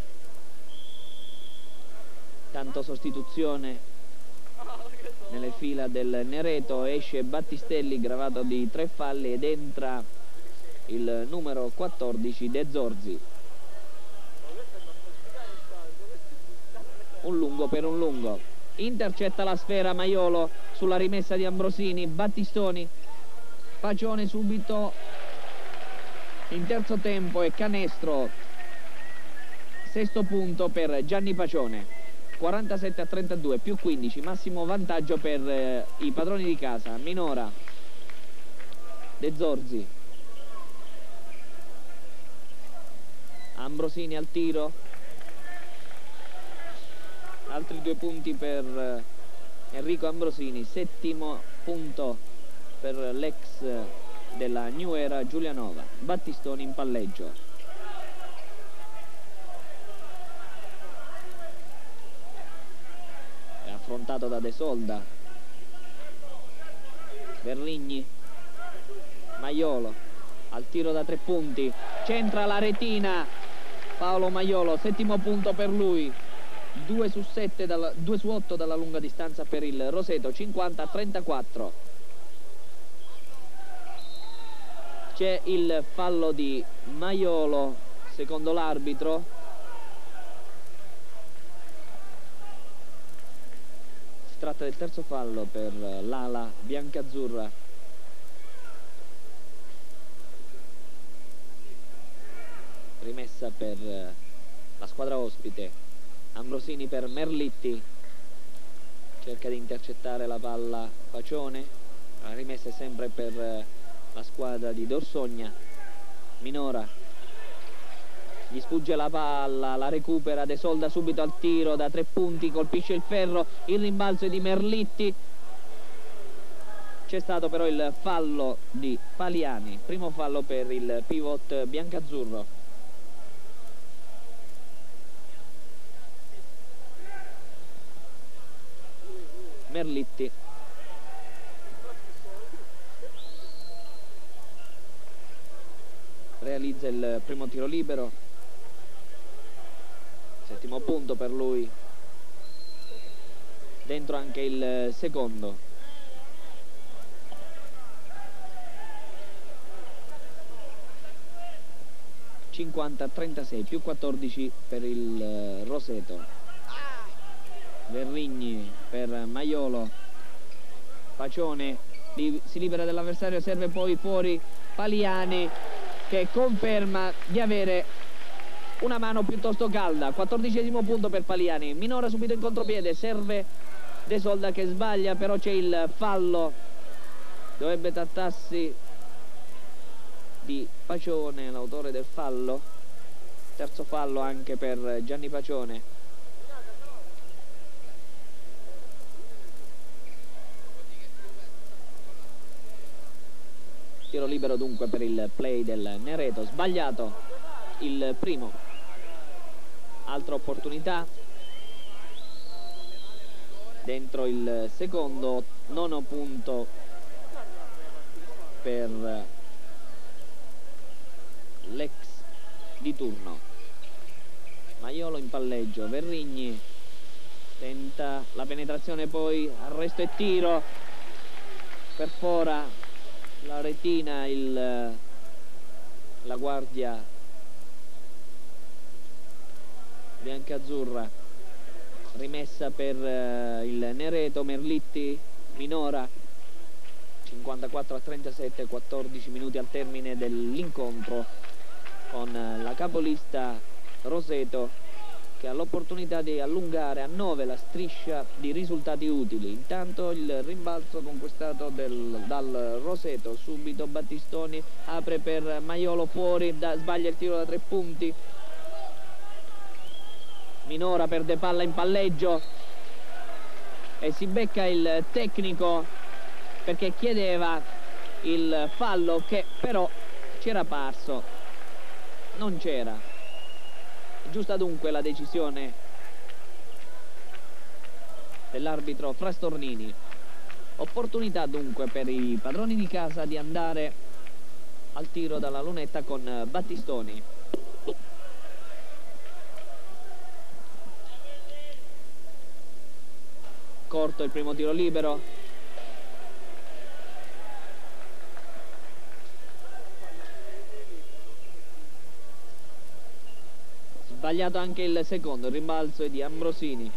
Tanto sostituzione nelle fila del Nereto, esce Battistelli gravato di tre falli ed entra il numero quattordici De Zorzi. Un lungo per un lungo, intercetta la sfera Maiolo sulla rimessa di Ambrosini, Battistoni, Pacione subito in terzo tempo e canestro, sesto punto per Gianni Pacione. quarantasette a trentadue, più quindici, massimo vantaggio per eh, i padroni di casa. Minora, De Zorzi, Ambrosini al tiro, altri due punti per eh, Enrico Ambrosini, settimo punto per l'ex della New Era Giulianova. Battistoni in palleggio. È affrontato da De Solda, Verrigni, Maiolo al tiro da tre punti, centra la retina Paolo Maiolo, settimo punto per lui, due su sette dalla, due su otto dalla lunga distanza per il Roseto, cinquanta a trentaquattro. C'è il fallo di Maiolo secondo l'arbitro. Si tratta del terzo fallo per l'ala biancazzurra. Rimessa per la squadra ospite. Ambrosini per Merlitti, cerca di intercettare la palla Pacione, la rimessa è sempre per la squadra di Dorsogna. Minora, gli sfugge la palla, la recupera De Solda subito al tiro da tre punti, colpisce il ferro, il rimbalzo è di Merlitti. C'è stato però il fallo di Paliani, primo fallo per il pivot biancazzurro. Merlitti realizza il primo tiro libero, settimo punto per lui, dentro anche il secondo. cinquanta a trentasei, più quattordici per il Roseto. Verrigni per Maiolo, Pacione li, si libera dell'avversario, serve poi fuori Paliani che conferma di avere una mano piuttosto calda. Quattordicesimo punto per Paliani. Minora subito in contropiede, serve De Solda che sbaglia, però c'è il fallo, dovrebbe trattarsi di Pacione, l'autore del fallo, terzo fallo anche per Gianni Pacione. Tiro libero dunque per il play del Nereto, sbagliato il primo, altra opportunità, dentro il secondo, nono punto per l'ex di turno. Maiolo in palleggio, Verrigni tenta la penetrazione, poi arresto e tiro, perfora la retina il, la guardia biancazzurra. Rimessa per uh, il Nereto. Merlitti, Minora, cinquantaquattro a trentasette, quattordici minuti al termine dell'incontro, con uh, la capolista Roseto che ha l'opportunità di allungare a nove la striscia di risultati utili. Intanto il rimbalzo conquistato del, dal Roseto, subito Battistoni apre per Maiolo fuori, da, sbaglia il tiro da tre punti. Minora perde palla in palleggio e si becca il tecnico perché chiedeva il fallo che però c'era parso, non c'era. Giusta dunque la decisione dell'arbitro Frastornini. Opportunità dunque per i padroni di casa di andare al tiro dalla lunetta con Battistoni. Corto il primo tiro libero. Sbagliato anche il secondo, il rimbalzo è di Ambrosini.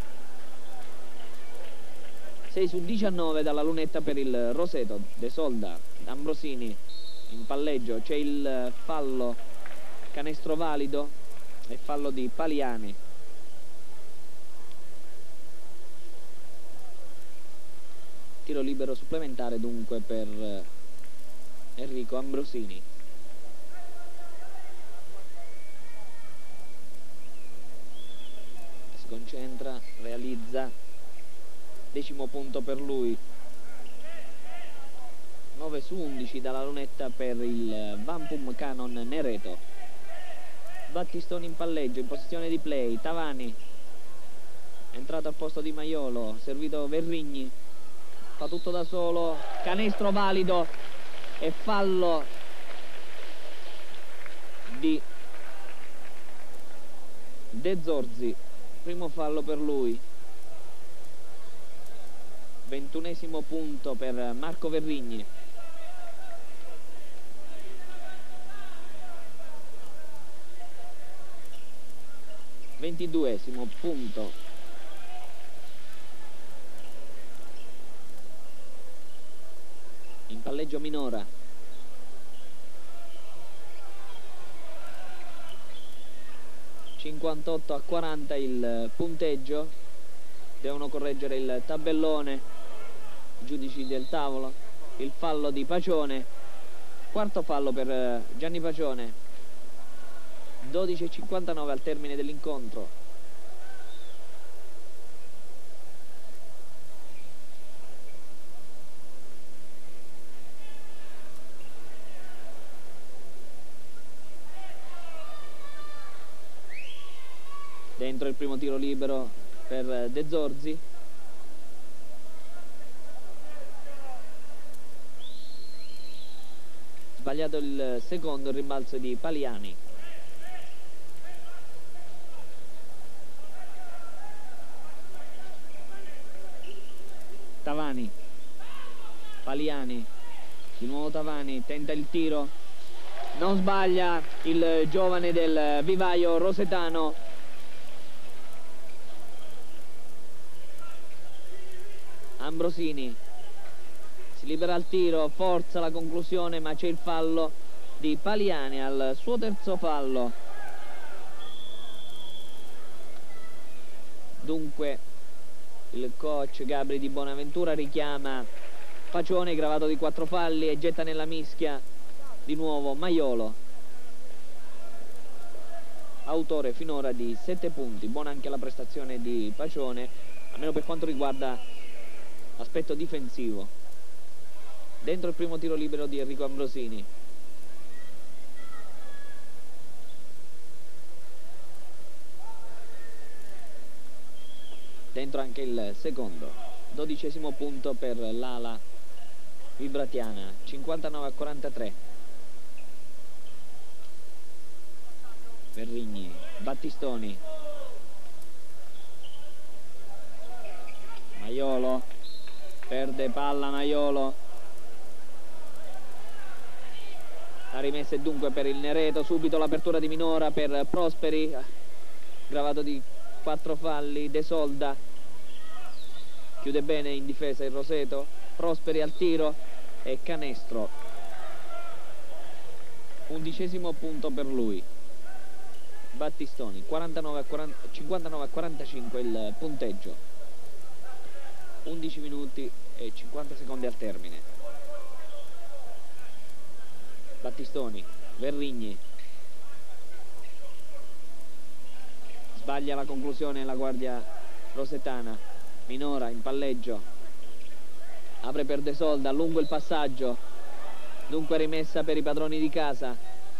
sei su diciannove dalla lunetta per il Roseto. De Solda, Ambrosini in palleggio, c'è il fallo, canestro valido e fallo di Paliani. Tiro libero supplementare dunque per Enrico Ambrosini. Si concentra, realizza, decimo punto per lui. nove su undici dalla lunetta per il Vampum Canon Nereto. Battistoni in palleggio, in posizione di play. Tavani, entrato al posto di Maiolo, servito Verrigni, fa tutto da solo, canestro valido e fallo di De Zorzi, primo fallo per lui. ventunesimo punto per Marco Verrigni. ventiduesimo punto in palleggio Minora. cinquantotto a quaranta il punteggio, devono correggere il tabellone i giudici del tavolo. Il fallo di Pacione, quarto fallo per Gianni Pacione. dodici e cinquantanove al termine dell'incontro. Dentro il primo tiro libero per De Zorzi. Sbagliato il secondo, il rimbalzo di Paliani. Tavani, Paliani, di nuovo Tavani, tenta il tiro, non sbaglia il giovane del vivaio rosetano. Ambrosini si libera al tiro, forza la conclusione, ma c'è il fallo di Paliani al suo terzo fallo. Dunque il coach Gabri di Bonaventura richiama Pacione, gravato di quattro falli, e getta nella mischia di nuovo Maiolo, autore finora di sette punti. Buona anche la prestazione di Pacione, almeno per quanto riguarda l'aspetto difensivo. Dentro il primo tiro libero di Enrico Ambrosini. Dentro anche il secondo. Dodicesimo punto per l'ala vibratiana. cinquantanove a quarantatré. Verrigni, Battistoni, Maiolo, perde palla Maiolo. La rimessa è dunque per il Nereto. Subito l'apertura di Minora per Prosperi, gravato di quattro falli. De Solda chiude bene in difesa il Roseto. Prosperi al tiro e canestro. Undicesimo punto per lui. Battistoni, quarantanove a quaranta, cinquantanove a quarantacinque il punteggio. undici minuti e cinquanta secondi al termine. Battistoni, Verrigni, sbaglia la conclusione la guardia rosetana. Minora in palleggio, apre per De Solda, lungo il passaggio, dunque rimessa per i padroni di casa.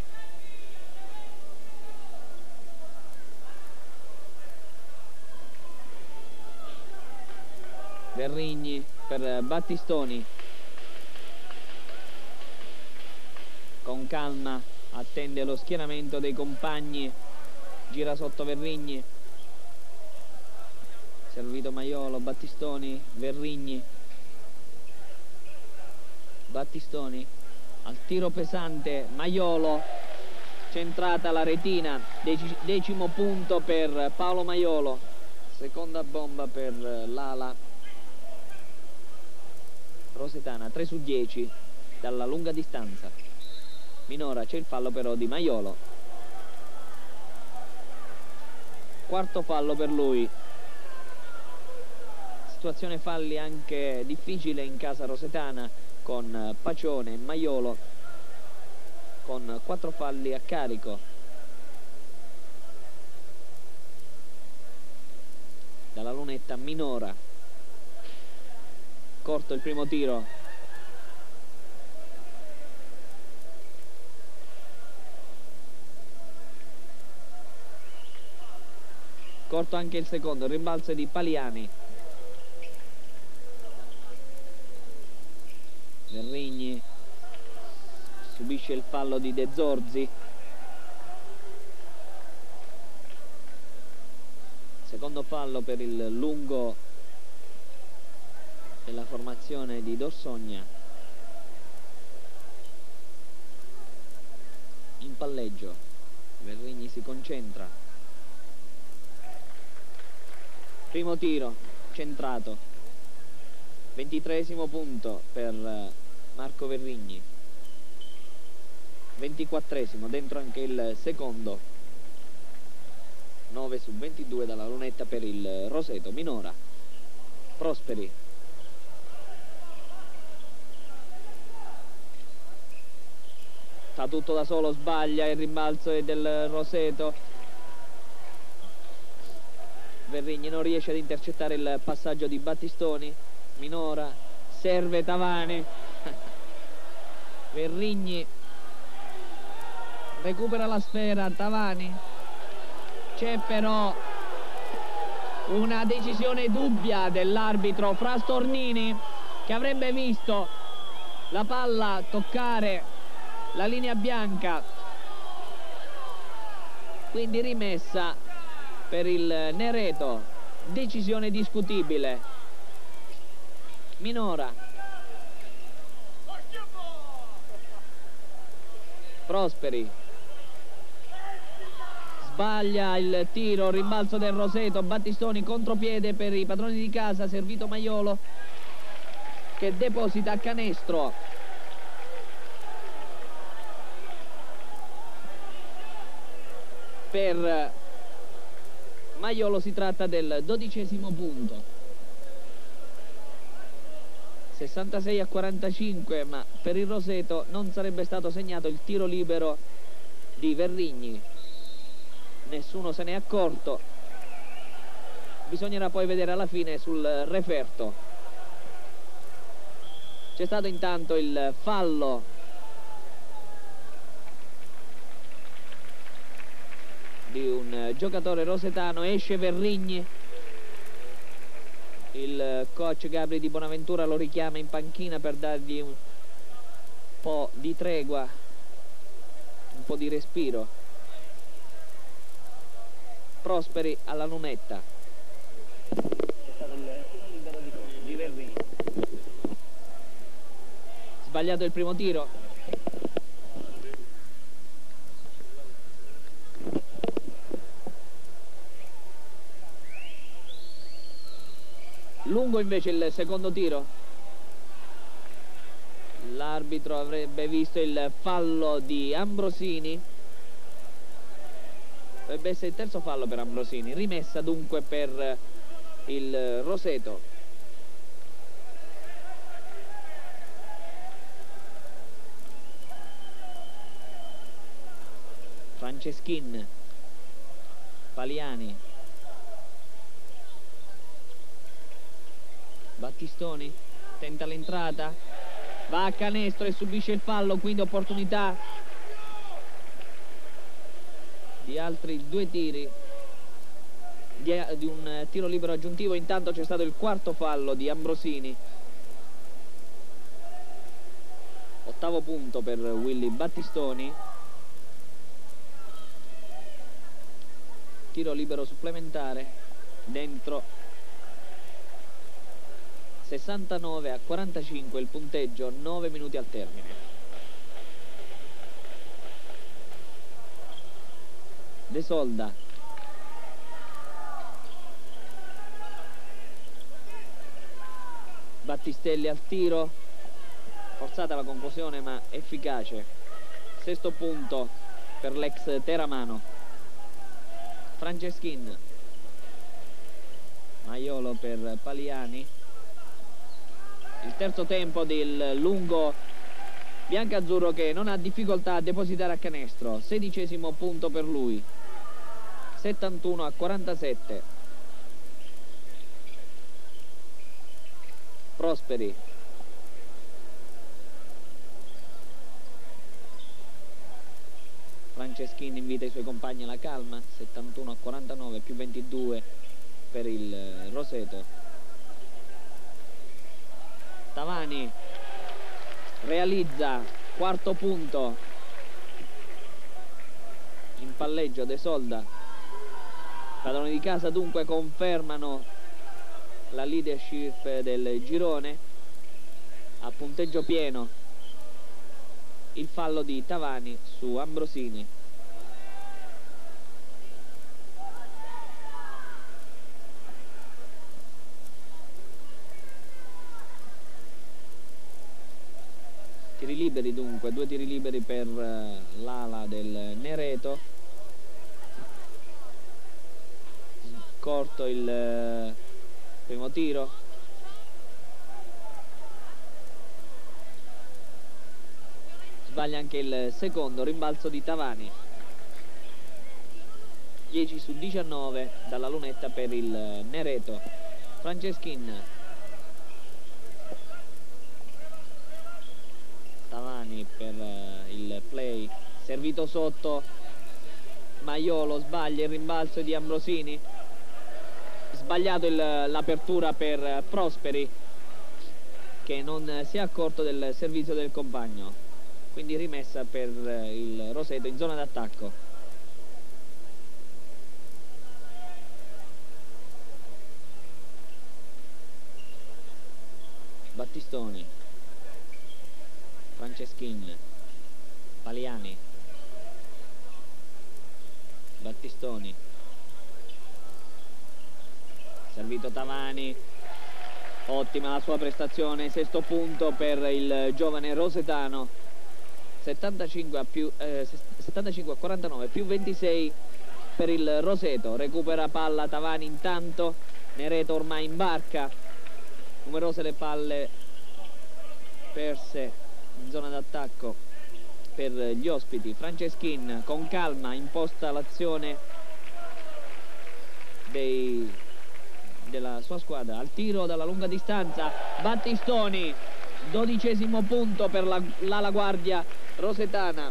Verrigni per Battistoni, con calma attende lo schieramento dei compagni, gira sotto Verrigni, servito Maiolo. Battistoni, Verrigni, Battistoni al tiro pesante, Maiolo, centrata la retina. Dec decimo punto per Paolo Maiolo, seconda bomba per l'ala rosetana. Tre su dieci dalla lunga distanza. Minora, c'è il fallo però di Maiolo, quarto fallo per lui. situazione falli anche difficile in casa rosetana, con Pacione e Maiolo con quattro falli a carico. Dalla lunetta Minora, corto il primo tiro, corto anche il secondo, il rimbalzo di Paliani. Verrigni subisce il fallo di De Zorzi. Secondo fallo per il lungo della formazione di Dorsogna. In palleggio Verrigni si concentra. Primo tiro centrato. Ventitreesimo punto per Marco Verrigni. Ventiquattresimo, dentro anche il secondo. nove su ventidue dalla lunetta per il Roseto. Minora, Prosperi, fa tutto da solo, sbaglia, il rimbalzo è del Roseto. Verrigni non riesce ad intercettare il passaggio di Battistoni. Minora, serve Tavani. Verrigni recupera la sfera, Tavani. C'è però una decisione dubbia dell'arbitro Frastornini, che avrebbe visto la palla toccare la linea bianca, quindi rimessa per il Nereto. Decisione discutibile. Minora, Prosperi, sbaglia il tiro, rimbalzo del Roseto. Battistoni, contropiede per i padroni di casa, servito Maiolo che deposita canestro. Per Maiolo si tratta del dodicesimo punto. sessantasei a quarantacinque, ma per il Roseto non sarebbe stato segnato il tiro libero di Verrigni. Nessuno se n'è accorto. Bisognerà poi vedere alla fine sul referto. C'è stato intanto il fallo di un giocatore rosetano. Esce Verrigni, il coach Gabri Di Bonaventura lo richiama in panchina per dargli un po' di tregua, un po' di respiro. Prosperi alla lunetta. Di Verrigni. Sbagliato il primo tiro. Lungo invece il secondo tiro. L'arbitro avrebbe visto il fallo di Ambrosini. Dovrebbe essere il terzo fallo per Ambrosini. Rimessa dunque per il Roseto. Franceschin, Paliani, Battistoni tenta l'entrata, va a canestro e subisce il fallo, quindi opportunità di altri due tiri, di, di un tiro libero aggiuntivo. Intanto c'è stato il quarto fallo di Ambrosini. Ottavo punto per Willy Battistoni. Tiro libero supplementare dentro. Sessantanove a quarantacinque il punteggio, nove minuti al termine. De Solda, Battistelli al tiro, forzata la conclusione ma efficace. Sesto punto per l'ex Teramano. Franceschin, Maiolo fallo per Paliani. Il terzo tempo del lungo biancazzurro che non ha difficoltà a depositare a canestro. Sedicesimo punto per lui. settantuno a quarantasette. Prosperi. Franceschini invita i suoi compagni alla calma. settantuno a quarantanove, più ventidue per il Roseto. Tavani realizza quarto punto. In palleggio De Solda. Padroni di casa dunque confermano la leadership del girone a punteggio pieno. Il fallo di Tavani su Ambrosini. Tiri liberi dunque, due tiri liberi per uh, l'ala del Nereto. Corto il uh, primo tiro. Sbaglia anche il secondo, rimbalzo di Tavani. dieci su diciannove dalla lunetta per il Nereto. Franceschin. Tavani per uh, il play, servito sotto. Maiolo sbaglia il rimbalzo di Ambrosini. Sbagliato l'apertura per Prosperi, che non si è accorto del servizio del compagno. Quindi rimessa per il Roseto in zona d'attacco. Battistoni. Franceschin. Paliani. Battistoni. Servito Tavani. Ottima la sua prestazione, sesto punto per il giovane rosetano. settantacinque a, più, eh, settantacinque a quarantanove, più ventisei per il Roseto. Recupera palla Tavani intanto. Nereto ormai in barca. Numerose le palle perse in zona d'attacco per gli ospiti. Franceschin con calma imposta l'azione dei, della sua squadra. Al tiro dalla lunga distanza Battistoni. Dodicesimo punto per l'ala la guardia rosetana.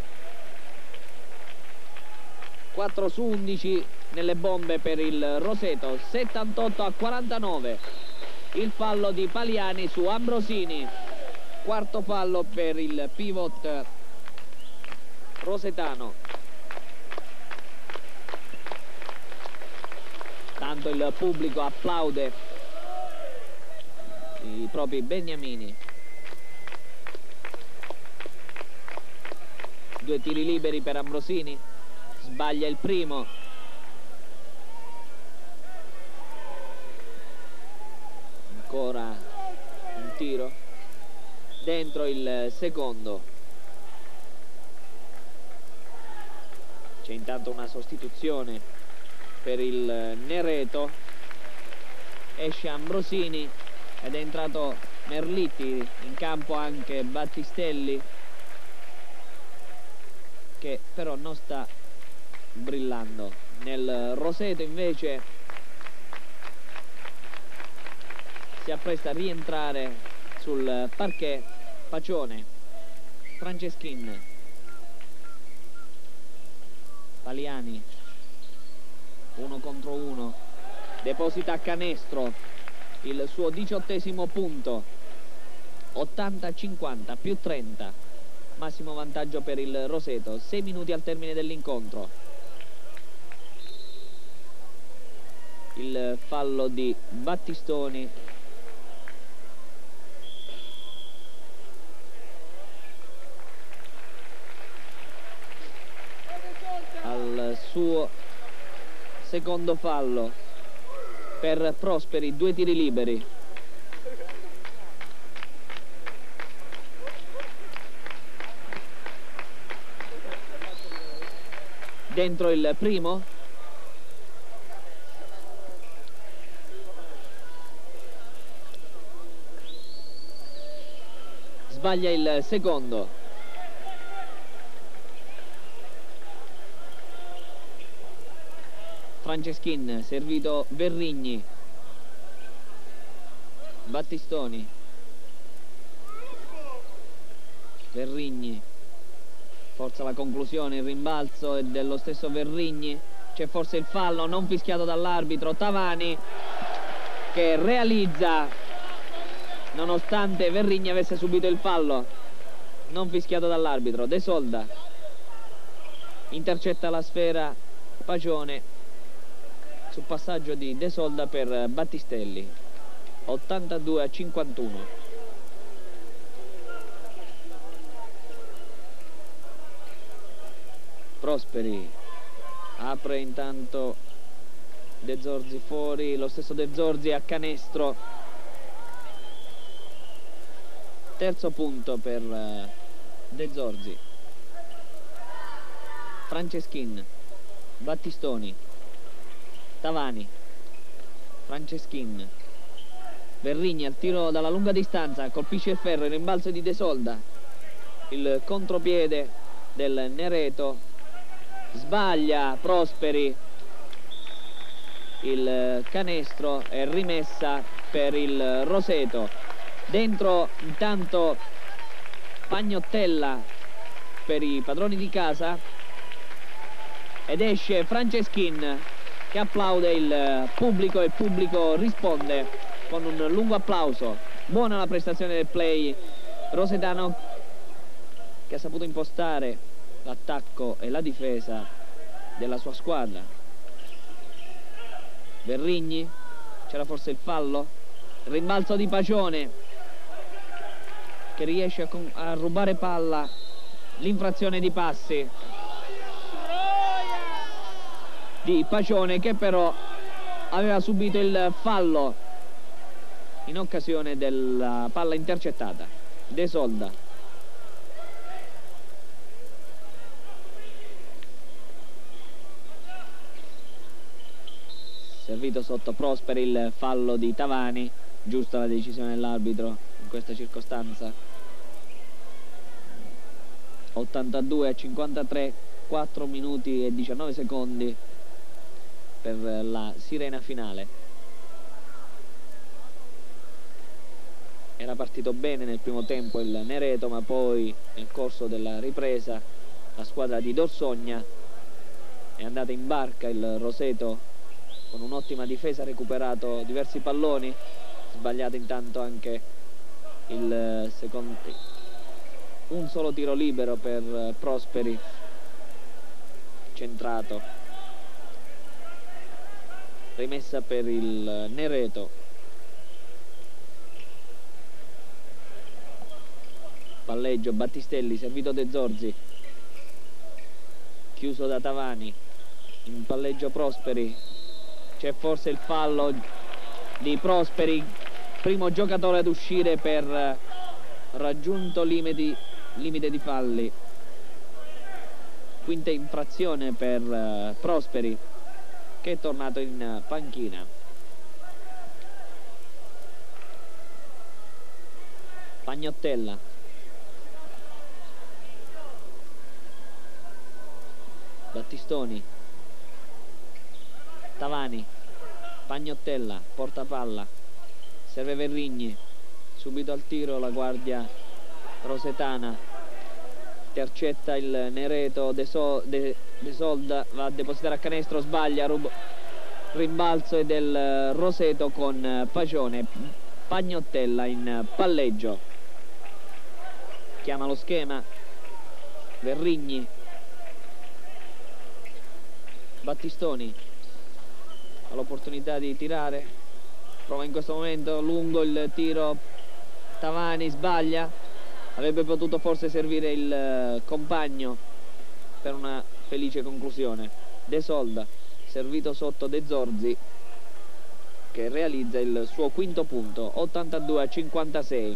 quattro su undici nelle bombe per il Roseto. Settantotto a quarantanove. Il fallo di Paliani su Ambrosini. Quarto fallo per il pivot rosetano. Tanto il pubblico applaude i propri beniamini. Due tiri liberi per Ambrosini. Sbaglia il primo. Ancora un tiro. Dentro il secondo. C'è intanto una sostituzione per il Nereto. Esce Ambrosini ed è entrato Merlitti. In campo anche Battistelli, che però non sta brillando. Nel Roseto invece si appresta a rientrare sul parquet Pacione. Franceschin. Paliani. Uno contro uno. Deposita a canestro il suo diciottesimo punto. ottanta a cinquanta, più trenta. Massimo vantaggio per il Roseto. sei minuti al termine dell'incontro. Il fallo di Battistoni. Al suo secondo fallo per Prosperi. Due tiri liberi. Dentro il primo. sbaglia il secondo. Franceschin, servito Verrigni, Battistoni, Verrigni, forza la conclusione, il rimbalzo è dello stesso Verrigni, c'è forse il fallo non fischiato dall'arbitro. Tavani che realizza, nonostante Verrigni avesse subito il fallo non fischiato dall'arbitro. De Solda intercetta la sfera Pacione sul passaggio di De Solda per Battistelli. Ottantadue a cinquantuno. Prosperi apre intanto De Zorzi fuori, lo stesso De Zorzi a canestro. Terzo punto per De Zorzi. Franceschin, Battistoni, Tavani, Franceschin, Verrigni al tiro dalla lunga distanza, colpisce il ferro, il rimbalzo di De Solda, il contropiede del Nereto, sbaglia Prosperi, il canestro è rimessa per il Roseto. Dentro intanto Pagnottella per i padroni di casa ed esce Franceschin che applaude il pubblico e il pubblico risponde con un lungo applauso. Buona la prestazione del play rosetano, che ha saputo impostare l'attacco e la difesa della sua squadra. Verrigni, c'era forse il fallo? Rimbalzo di Pacione che riesce a, a rubare palla, l'infrazione di passi di Pacione, che però aveva subito il fallo in occasione della palla intercettata. De Solda, servito sotto Prosperi, il fallo di Tavani. Giusta la decisione dell'arbitro in questa circostanza. Ottantadue a cinquantatré, quattro minuti e diciannove secondi per la sirena finale. Era partito bene nel primo tempo il Nereto, ma poi nel corso della ripresa la squadra di Dorsogna è andata in barca. Il Roseto con un'ottima difesa ha recuperato diversi palloni, sbagliato intanto anche il secondo, un solo tiro libero per Prosperi centrato. Rimessa per il Nereto. Palleggio Battistelli, servito De Zorzi, chiuso da Tavani, in palleggio Prosperi, c'è forse il fallo di Prosperi, primo giocatore ad uscire per raggiunto limiti, limite di falli, quinta infrazione per Prosperi, che è tornato in panchina. Pagnottella, Battistoni, Tavani, Pagnottella, porta palla, serve Verrigni, subito al tiro la guardia rosetana, intercetta il Nereto. De, so, de, de Solda va a depositare a canestro, sbaglia, rub, rimbalzo è del Roseto con Pacione. Pagnottella in palleggio, chiama lo schema Verrigni, Battistoni ha l'opportunità di tirare, prova in questo momento lungo il tiro Tavani, sbaglia, avrebbe potuto forse servire il compagno per una felice conclusione. De Solda, servito sotto De Zorzi, che realizza il suo quinto punto. Ottantadue a cinquantasei,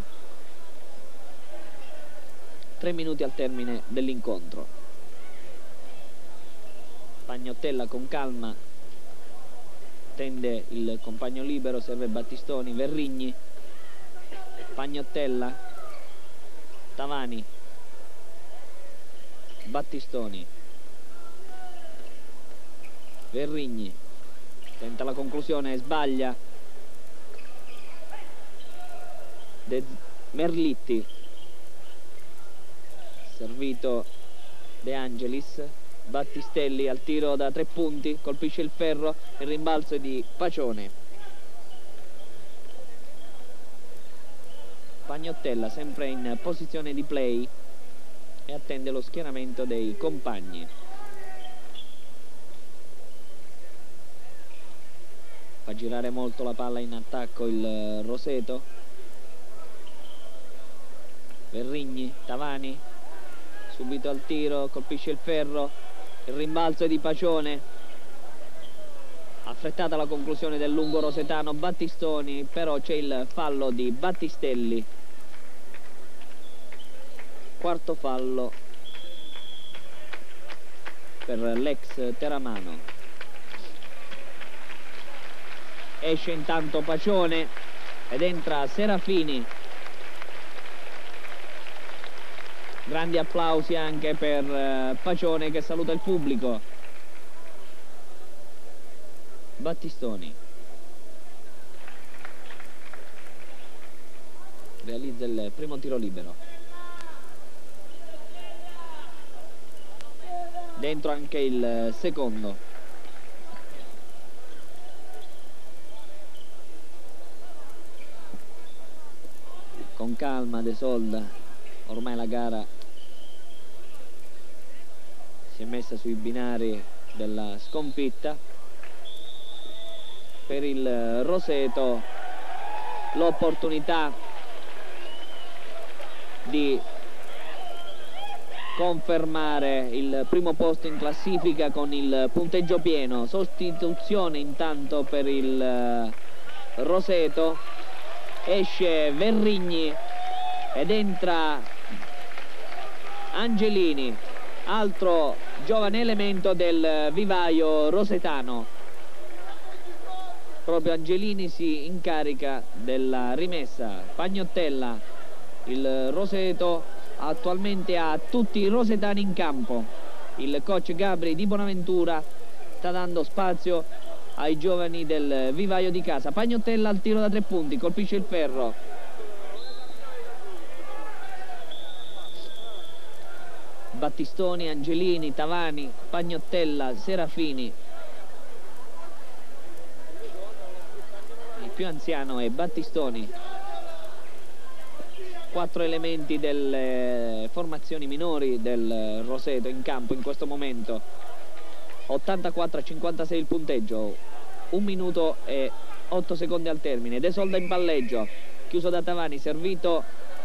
tre minuti al termine dell'incontro. Pagnottella con calma tende il compagno libero, serve Battistoni. Verrigni, Pagnottella, Tavani, Battistoni, Verrigni, tenta la conclusione, sbaglia. De Merlitti, servito De Angelis. Battistelli al tiro da tre punti, colpisce il ferro, il rimbalzo è di Pacione. Pagnottella sempre in posizione di play e attende lo schieramento dei compagni. Fa girare molto la palla in attacco il Roseto. Verrigni, Tavani, subito al tiro, colpisce il ferro, il rimbalzo è di Pacione. Affrettata la conclusione del lungo rosetano Battistoni, però c'è il fallo di Battistelli. Quarto fallo per l'ex Teramano. Esce intanto Pacione ed entra Serafini. Grandi applausi anche per eh, Pacione, che saluta il pubblico. Battistoni realizza il primo tiro libero. Dentro anche il secondo. Con calma De Solda, ormai la gara si è messa sui binari della sconfitta. Per il Roseto l'opportunità di confermare il primo posto in classifica con il punteggio pieno. Sostituzione intanto per il Roseto, esce Verrigni ed entra Angelini, altro giovane elemento del vivaio rosetano. Proprio Angelini si incarica della rimessa. Pagnottella, il Roseto attualmente ha tutti i rosetani in campo. Il coach Gabri di Bonaventura sta dando spazio ai giovani del vivaio di casa. Pagnottella al tiro da tre punti, colpisce il ferro. Battistoni, Angelini, Tavani, Pagnottella, Serafini. Il più anziano è Battistoni. Quattro elementi delle formazioni minori del Roseto in campo in questo momento. ottantaquattro a cinquantasei il punteggio, un minuto e otto secondi al termine. De Solda in palleggio, chiuso da Tavani, servito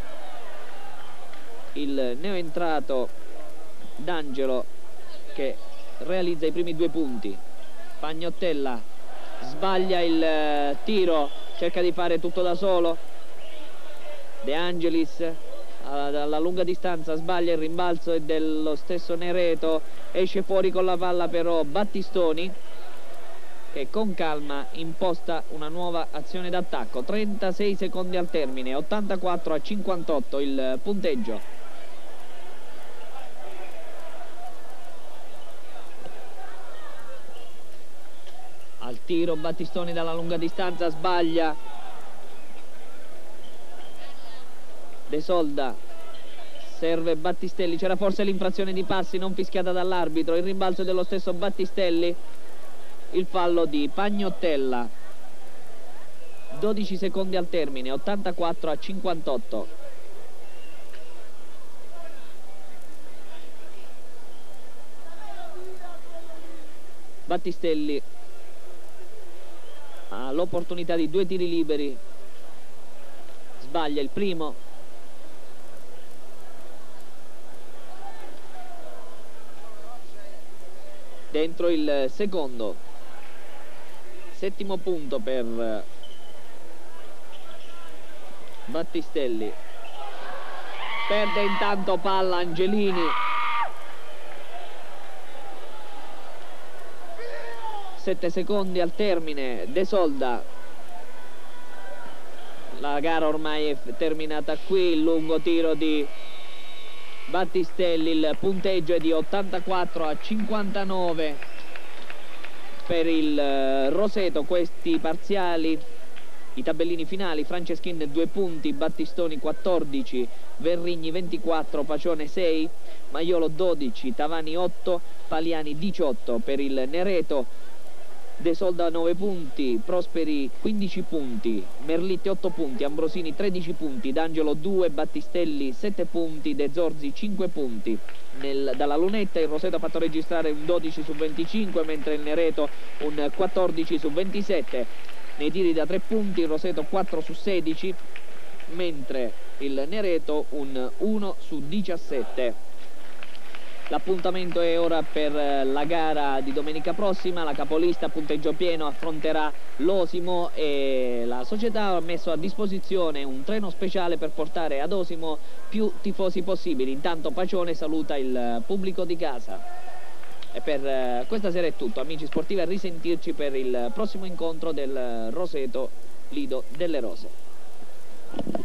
il neoentrato D'Angelo, che realizza i primi due punti. Pagnottella sbaglia il tiro, cerca di fare tutto da solo. De Angelis alla lunga distanza sbaglia, il rimbalzo è dello stesso Nereto, esce fuori con la palla però Battistoni, che con calma imposta una nuova azione d'attacco. trentasei secondi al termine, ottantaquattro a cinquantotto il punteggio. Al tiro Battistoni dalla lunga distanza sbaglia. De Solda, serve Battistelli, c'era forse l'infrazione di passi non fischiata dall'arbitro, il rimbalzo dello stesso Battistelli, il fallo di Pagnottella. dodici secondi al termine, ottantaquattro a cinquantotto. Battistelli ha l'opportunità di due tiri liberi, sbaglia il primo. Dentro il secondo. Settimo punto per Battistelli. Perde intanto palla Angelini. Sette secondi al termine. De Solda. La gara ormai è terminata qui. Il lungo tiro di Battistelli. Il punteggio è di ottantaquattro a cinquantanove per il Roseto. Questi parziali, i tabellini finali: Franceschin due punti, Battistoni quattordici, Verrigni ventiquattro, Pacione sei, Maiolo dodici, Tavani otto, Paliani diciotto. Per il Nereto De Solda nove punti, Prosperi quindici punti, Merlitti otto punti, Ambrosini tredici punti, D'Angelo due, Battistelli sette punti, De Zorzi cinque punti. Nel, dalla lunetta il Roseto ha fatto registrare un dodici su venticinque, mentre il Nereto un quattordici su ventisette. Nei tiri da tre punti il Roseto quattro su sedici, mentre il Nereto un uno su diciassette. L'appuntamento è ora per la gara di domenica prossima. La capolista a punteggio pieno affronterà l'Osimo e la società ha messo a disposizione un treno speciale per portare ad Osimo più tifosi possibili. Intanto Pacione saluta il pubblico di casa. E per questa sera è tutto, amici sportivi, a risentirci per il prossimo incontro del Roseto Lido delle Rose.